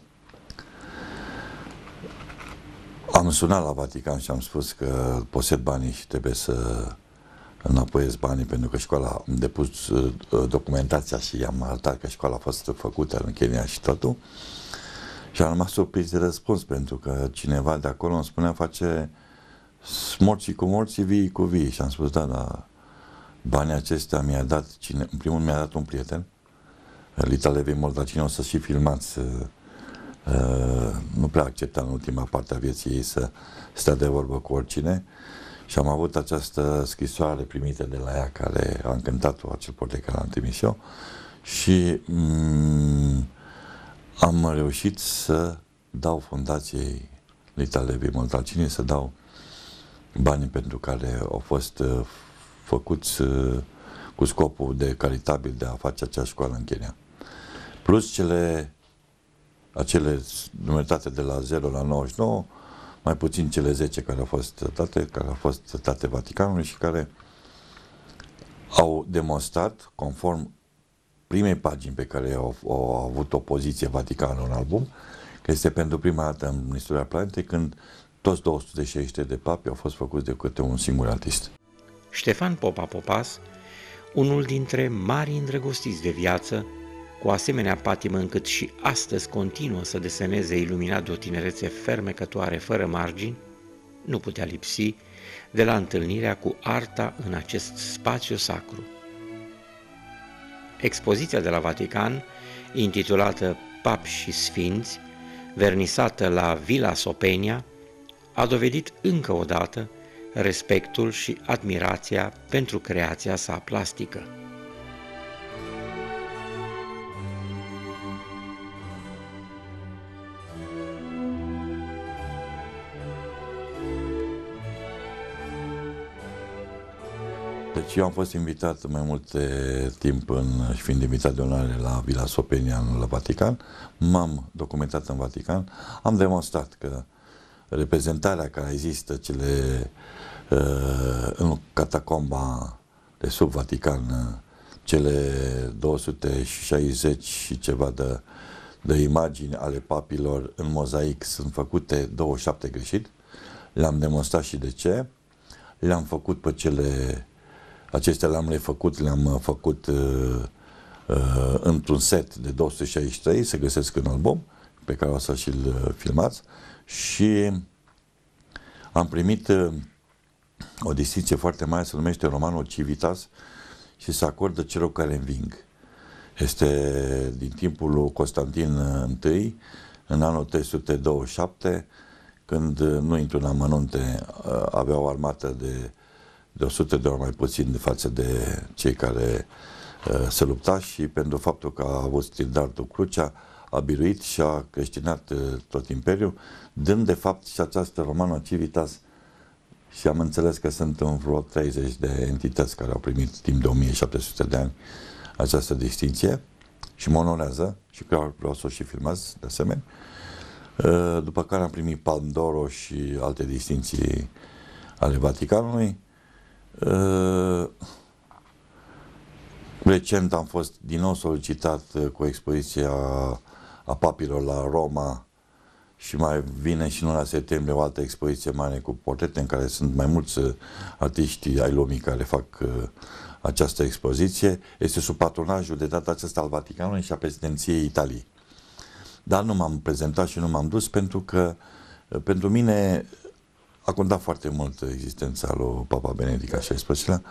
Am sunat la Vatican și am spus că posed banii și trebuie să înapoiez banii, pentru că școala, am depus documentația și i-am arătat că școala a fost făcută în Kenya și totul. Și am rămas surprins de răspuns, pentru că cineva de acolo îmi spunea, face morții cu morții, vii cu vii. Și am spus, da, da, banii acestea mi-a dat, cine, în primul mi-a dat un prieten, Lita Levi Moldacine, o să și filmați, uh, uh, nu prea accepta în ultima parte a vieții ei să stea de vorbă cu oricine. Și am avut această scrisoare primită de la ea, care a încântat-o, acel portret care l-am trimis eu. Și mm, am reușit să dau fundației Lita Levi Moldacine, să dau banii pentru care au fost uh, făcuți uh, cu scopul de caritabil de a face acea școală în Kenya. Plus cele, acele numerate de la zero la nouăzeci și nouă, mai puțin cele zece care au fost date, care au fost date Vaticanului și care au demonstrat, conform primei pagini pe care au, au avut opoziție Vaticanul în album, că este pentru prima dată în istoria planetei când toți două sute șaizeci și trei de papi au fost făcuți de câte un singur artist. Ștefan Popa Popas, unul dintre mari îndrăgostiți de viață, cu asemenea patimă încât și astăzi continuă să deseneze iluminat de o tinerețe fermecătoare fără margini, nu putea lipsi de la întâlnirea cu arta în acest spațiu sacru. Expoziția de la Vatican, intitulată Papi și Sfinți, vernisată la Villa Sopenia, a dovedit încă o dată respectul și admirația pentru creația sa plastică. Deci eu am fost invitat mai multe timp în, și fiind invitat de onoare la Villa Sopenia la Vatican, m-am documentat în Vatican, am demonstrat că reprezentarea care există cele uh, în catacomba de sub Vatican, cele două sute șaizeci și ceva de, de imagini ale papilor în mozaic sunt făcute douăzeci și șapte greșit, le-am demonstrat și de ce, le-am făcut pe cele Acestea le-am refăcut, le-am făcut uh, uh, într-un set de două sute șaizeci și trei, se găsesc în album, pe care o să și-l filmați. Și am primit uh, o distinție foarte mare, se numește Romanul Civitas și se acordă celor care înving. Este din timpul lui Constantin I, în anul trei sute douăzeci și șapte, când, nu intru în amănunte, uh, avea o armată de de o sută de ori mai puțin de față de cei care uh, se lupta și pentru faptul că a avut standardul crucea, a biruit și a creștinat uh, tot imperiul, dând de fapt și această Romano Civitas, și am înțeles că sunt în vreo treizeci de entități care au primit timp de o mie șapte sute de ani această distinție și mă onorează și că vreau să o și filmați de asemenea. Uh, după care am primit Palm d'Oro și alte distinții ale Vaticanului. Uh, recent am fost din nou solicitat cu expoziția a papilor la Roma și mai vine și în luna septembrie o altă expoziție mare cu portrete în care sunt mai mulți artiști ai lumii care fac uh, această expoziție. Este sub patronajul de data aceasta al Vaticanului și a președinției Italiei. Dar nu m-am prezentat și nu m-am dus pentru că uh, pentru mine a contat foarte mult existența lui Papa Benedict al șaisprezecelea.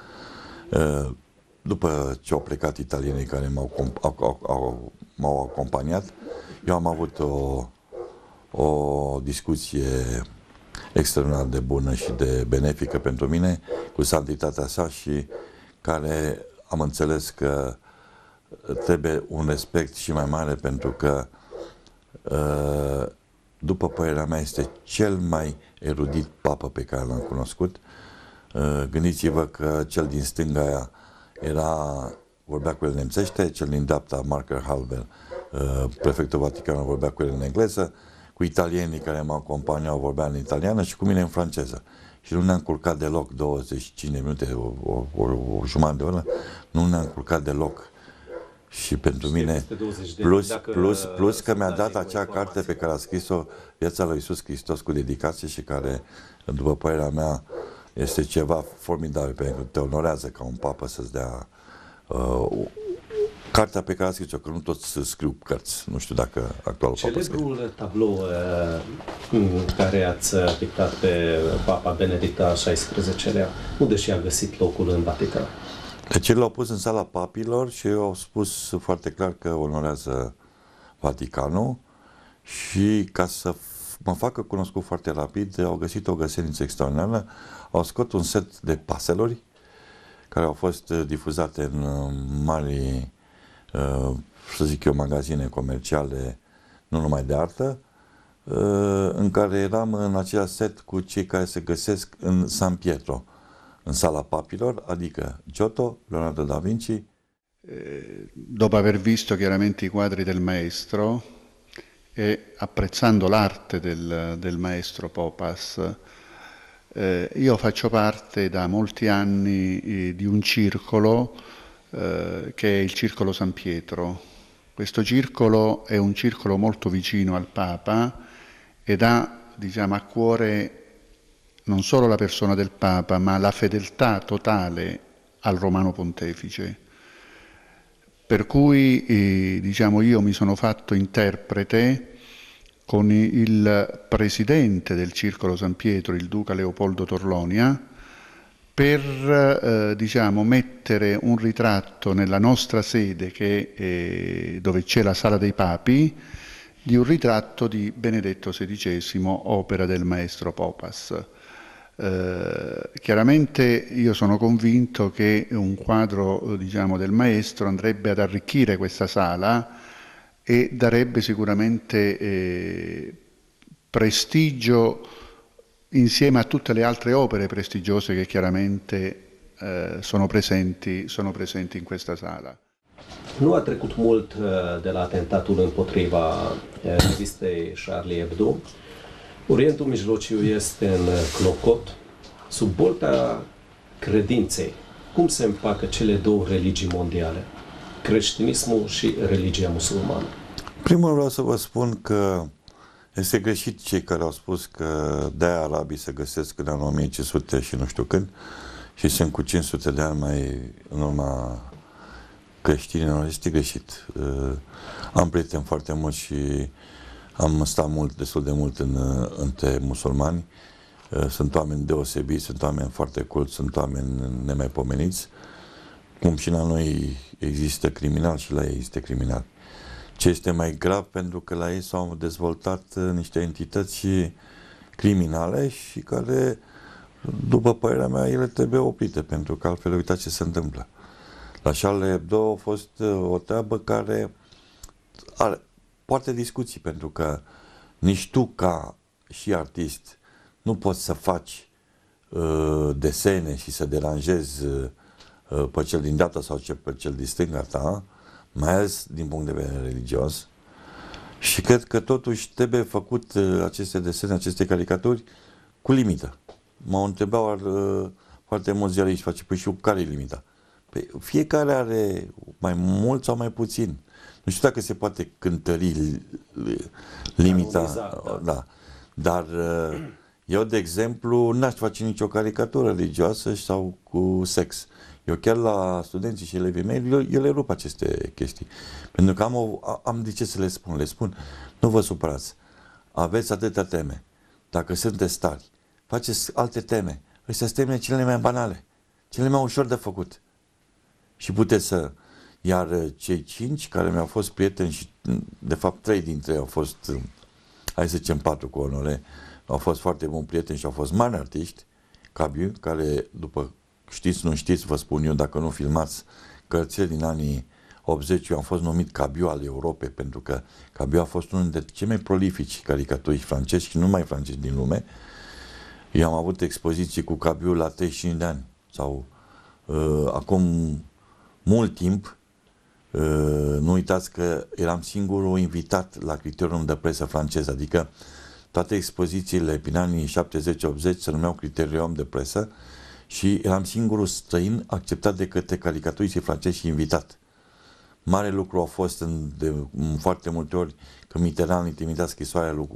După ce au plecat italienii care m-au, au, au, au, m-au acompaniat, eu am avut o, o discuție extraordinar de bună și de benefică pentru mine cu santitatea sa și care am înțeles că trebuie un respect și mai mare pentru că după părerea mea, este cel mai erudit papă pe care l-am cunoscut. Gândiți-vă că cel din stânga aia era, vorbea cu el nemțește, cel din dreapta, Marker Halber, prefectul Vaticanului, vorbea cu el în engleză, cu italienii care mă acompaniau vorbea în italiană și cu mine în franceză. Și nu ne-am culcat deloc douăzeci și cinci de minute, o, o, o, o jumătate de oră, nu ne-am culcat deloc. Și pentru și mine, plus, plus, plus că mi-a dat acea carte pe care a scris-o, Viața lui Iisus Hristos cu dedicație și care, după părerea mea, este ceva formidabil pentru că te onorează ca un papă să-ți dea uh, cartea pe care a scris-o, că nu toți scriu cărți, nu știu dacă actualul papa scrie. Celebrul tablou uh, care ați pictat pe Papa Benedict al șaisprezecelea, unde și-a găsit locul în Vatican? Deci el l-au pus în sala papilor și au spus foarte clar că onorează Vaticanul și ca să mă facă cunoscut foarte rapid, au găsit o găseniță extraordinară, au scos un set de paselori care au fost difuzate în mari, să zic eu, magazine comerciale, nu numai de artă, în care eram în același set cu cei care se găsesc în San Pietro, în sala papilor, adică Giotto, Leonardo da Vinci. Dopo aver visto chiaramente i quadri del maestro e apprezzando l'arte del, del maestro Popas, eh, io faccio parte da molti anni eh, di un circolo eh, che è il Circolo San Pietro. Questo circolo è un circolo molto vicino al Papa ed ha, diciamo, a cuore non solo la persona del Papa, ma la fedeltà totale al Romano Pontefice. Per cui, eh, diciamo, io mi sono fatto interprete con il presidente del Circolo San Pietro, il duca Leopoldo Torlonia, per eh, diciamo, mettere un ritratto nella nostra sede, che, eh, dove c'è la Sala dei Papi, di un ritratto di Benedetto sedicesimo, opera del maestro Popas. Eh, chiaramente io sono convinto che un quadro, diciamo, del maestro andrebbe ad arricchire questa sala e darebbe sicuramente eh, prestigio insieme a tutte le altre opere prestigiose che chiaramente eh, sono presenti, sono presenti in questa sala. Nu a trecut mult de la atentatul împotriva revistei Charlie Hebdo. Orientul Mijlociu este în clocot, sub bolta credinței. Cum se împacă cele două religii mondiale, creștinismul și religia musulmană? Primul vreau să vă spun că este greșit cei care au spus că de-aia arabii se găsesc în anul o mie cinci sute și nu știu când și sunt cu cinci sute de ani mai în urma creștinilor. Este greșit. Am prieteni foarte mulți și am stat mult, destul de mult în, între musulmani. Sunt oameni deosebiți, sunt oameni foarte culți, sunt oameni nemaipomeniți. Cum și la noi există criminal și la ei există criminal. Ce este mai grav, pentru că la ei s-au dezvoltat niște entități criminale și care, după părerea mea, ele trebuie oprite, pentru că altfel uitați ce se întâmplă. La Charlie Hebdo a fost o treabă care are, poate discuții, pentru că nici tu, ca și artist, nu poți să faci uh, desene și să deranjezi uh, pe cel din data sau pe cel din stânga ta, mai ales din punct de vedere religios. Și cred că totuși trebuie făcut uh, aceste desene, aceste caricaturi cu limită. M-au întrebat uh, foarte mulți ziariști, face, păi și care e limita? Păi, fiecare are mai mult sau mai puțin. Nu știu dacă se poate cântări limita, da. Da. Dar eu, de exemplu, n-aș face nicio caricatură religioasă sau cu sex. Eu chiar la studenții și elevii mei, eu, eu le rup aceste chestii. Pentru că am, o, am de ce să le spun. Le spun, nu vă supărați, aveți atâtea teme. Dacă sunteți tari, faceți alte teme. Astea sunt temele cele mai banale, cele mai ușor de făcut. Și puteți să... Iar cei cinci care mi-au fost prieteni și, de fapt, trei dintre ei au fost, hai să zicem patru cu onoare, au fost foarte buni prieteni și au fost mari artiști, Cabiu, care, după știți, nu știți, vă spun eu, dacă nu filmați cărțile din anii optzeci, eu am fost numit Cabiu al Europei, pentru că Cabiu a fost unul dintre cei mai prolifici caricaturiști francezi și nu mai francezi din lume. Eu am avut expoziții cu Cabiu la treizeci și cinci de ani, sau uh, acum mult timp. Uh, nu uitați că eram singurul invitat la Criterium de presă francez, adică toate expozițiile prin anii șaptezeci optzeci se numeau Criterium de presă și eram singurul străin acceptat de către caricaturiștii francezi și invitat. Mare lucru a fost în, de, în foarte multe ori că Mitterrand îi trimitea scrisoarea lui,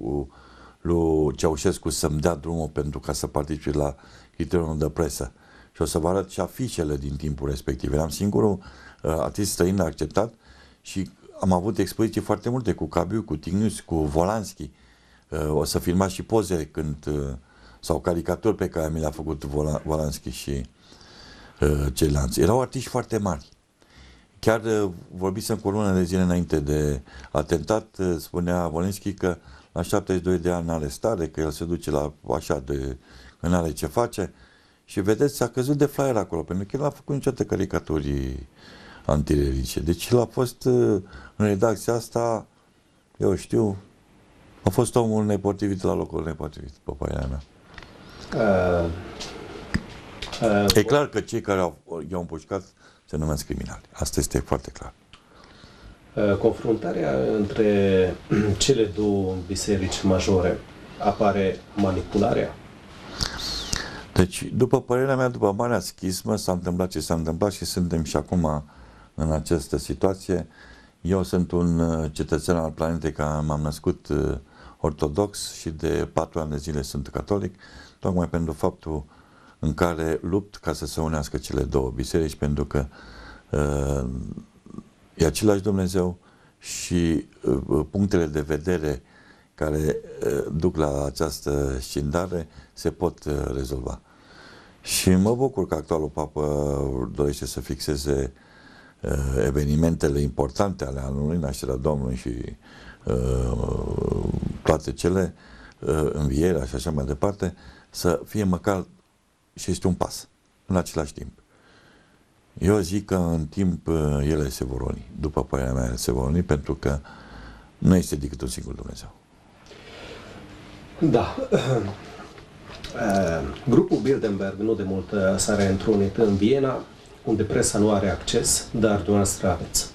lui Ceaușescu să-mi dea drumul pentru ca să participe la Criterium de presă. Și o să vă arăt și afișele din timpul respectiv. Eram singurul uh, artist străin acceptat și am avut expoziții foarte multe cu Cabiu, cu Tignius, cu Volanski. O să filmați și poze când, sau caricaturi pe care mi le-a făcut Volanski și ceilalți. Erau artiști foarte mari. Chiar vorbisem cu o lună de zile înainte de atentat, spunea Volanski că la șaptezeci și doi de ani are stare, că el se duce la așa de... că n-are ce face. Și vedeți, a căzut de flyer acolo, pentru că el n-a făcut niciodată caricaturi antireligie. Deci el a fost în redacția asta, eu știu, a fost omul nepotrivit la locul nepotrivit, pe părerea mea. Uh, uh, e clar că cei care au, i-au împușcat se numesc criminali. Asta este foarte clar. Uh, confruntarea între cele două biserici majore, apare manipularea? Deci, după părerea mea, după marea schismă, s-a întâmplat ce s-a întâmplat și suntem și acum în această situație. Eu sunt un cetățean al planetei care m-am născut ortodox și de patru ani de zile sunt catolic, tocmai pentru faptul în care lupt ca să se unească cele două biserici, pentru că uh, e același Dumnezeu și uh, punctele de vedere care uh, duc la această scindare se pot uh, rezolva. Și mă bucur că actualul papă dorește să fixeze uh, evenimentele importante ale anului, nașterea Domnului și uh, toate cele, uh, învierea și așa mai departe, să fie măcar, și este un pas, în același timp. Eu zic că în timp uh, ele se vor uni, după părerea mea se vor uni, pentru că nu este decât un singur Dumnezeu. Da. Grupul Bilderberg nu de mult s-a reîntrunit în Viena, unde presa nu are acces, dar dumneavoastră aveți.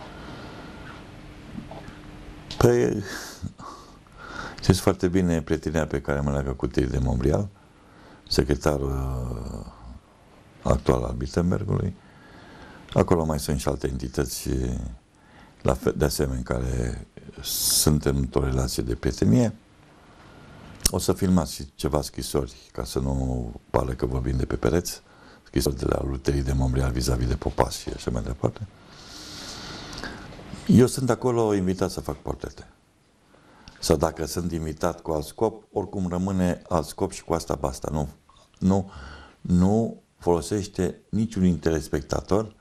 Păi, știți foarte bine prietenia pe care mă leagă cu Thierry de Montbrial, secretarul actual al Bilderbergului. Acolo mai sunt și alte entități la fel, de asemenea, care suntem într-o relație de prietenie. O să filmați și ceva scrisori, ca să nu pară că vorbim de pe pereți, scrisori de la lui Thierry de Montbrial vis-a-vis de Popas și așa mai departe. Eu sunt acolo invitat să fac portrete. Sau dacă sunt invitat cu alt scop, oricum rămâne alt scop și cu asta basta. Nu, nu, nu folosește niciun telespectator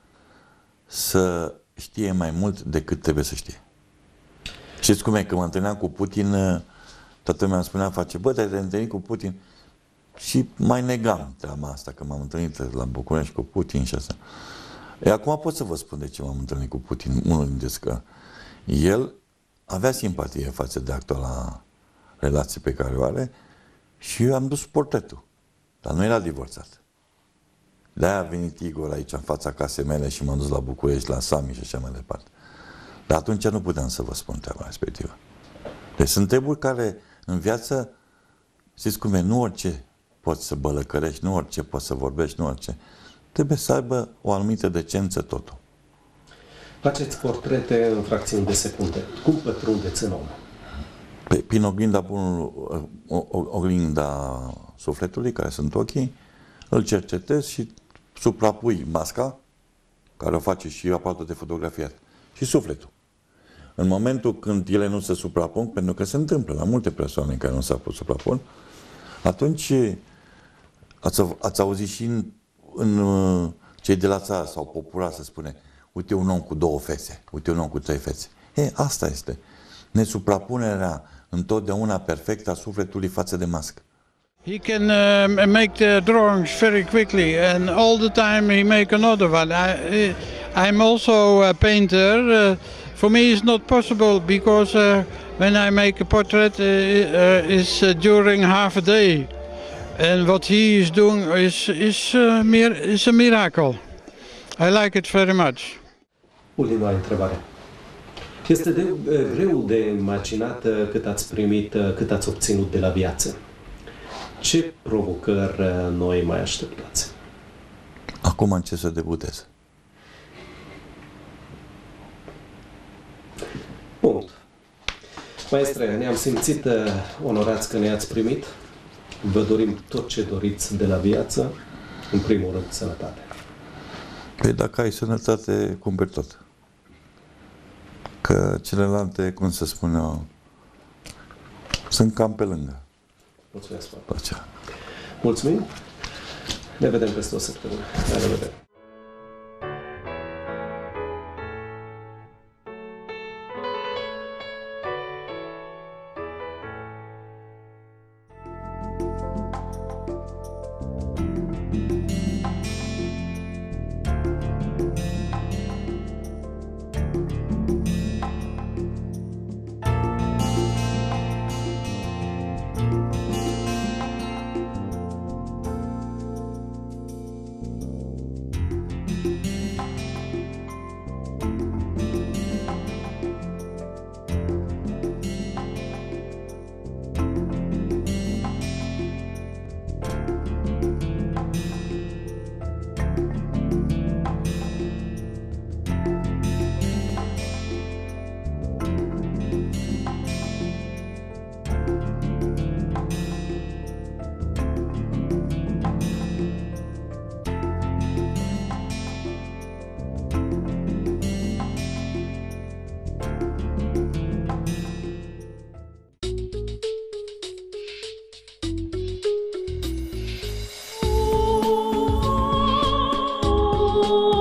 să știe mai mult decât trebuie să știe. Știți cum e? Că mă întâlneam cu Putin, toată lumea îmi spunea, face, bă, te-ai întâlnit cu Putin? Și mai negam treaba asta, că m-am întâlnit la București cu Putin și asta. E, acum pot să vă spun de ce m-am întâlnit cu Putin, unul dintre că el avea simpatie față de actuala relație pe care o are și eu am dus portretul, dar nu era divorțat. De-aia a venit Igor aici în fața casei mele și m-am dus la București, la Sami și așa mai departe. Dar atunci nu puteam să vă spun treaba respectivă. Deci sunt treburi care în viață, știți cum e, nu orice poți să bălăcărești, nu orice poți să vorbești, nu orice. Trebuie să aibă o anumită decență totul. Faceți portrete în fracțiuni de secunde. Cum pătrundeți în om? Pe, prin oglinda bunului, oglinda sufletului, care sunt ochii, îl cercetezi și suprapui masca, care o face și aparatul de fotografiat, și sufletul. În momentul când ele nu se suprapun, pentru că se întâmplă la multe persoane care nu se suprapun, atunci ați, ați auzit și în, în cei de la țară sau popular să spune, uite un om cu două fețe, uite un om cu trei fețe. E, asta este. Nesuprapunerea întotdeauna perfectă a sufletului față de mască. He can uh, make the drawings very quickly and all the time he make another one. I, I'm also a painter. Uh, for me it's not possible because uh, when I make a portrait uh, uh, is uh, during half a day. And what he is doing is, is, uh, mir is a miracle. I like it very much. Ultima întrebare. Este de, greu de imaginat cât ați primit, cât ați obținut de la viață. Ce provocări noi mai așteptați? Acum încerc să debutez. Punct. Maestre, ne-am simțit onorați că ne-ați primit. Vă dorim tot ce doriți de la viață. În primul rând, sănătate. Păi dacă ai sănătate, cumperi tot. Că celelalte, cum să spun eu, sunt cam pe lângă. Mulțumesc foarte mult. Mulțumim. Ne vedem peste o săptămână. La revedere. Oh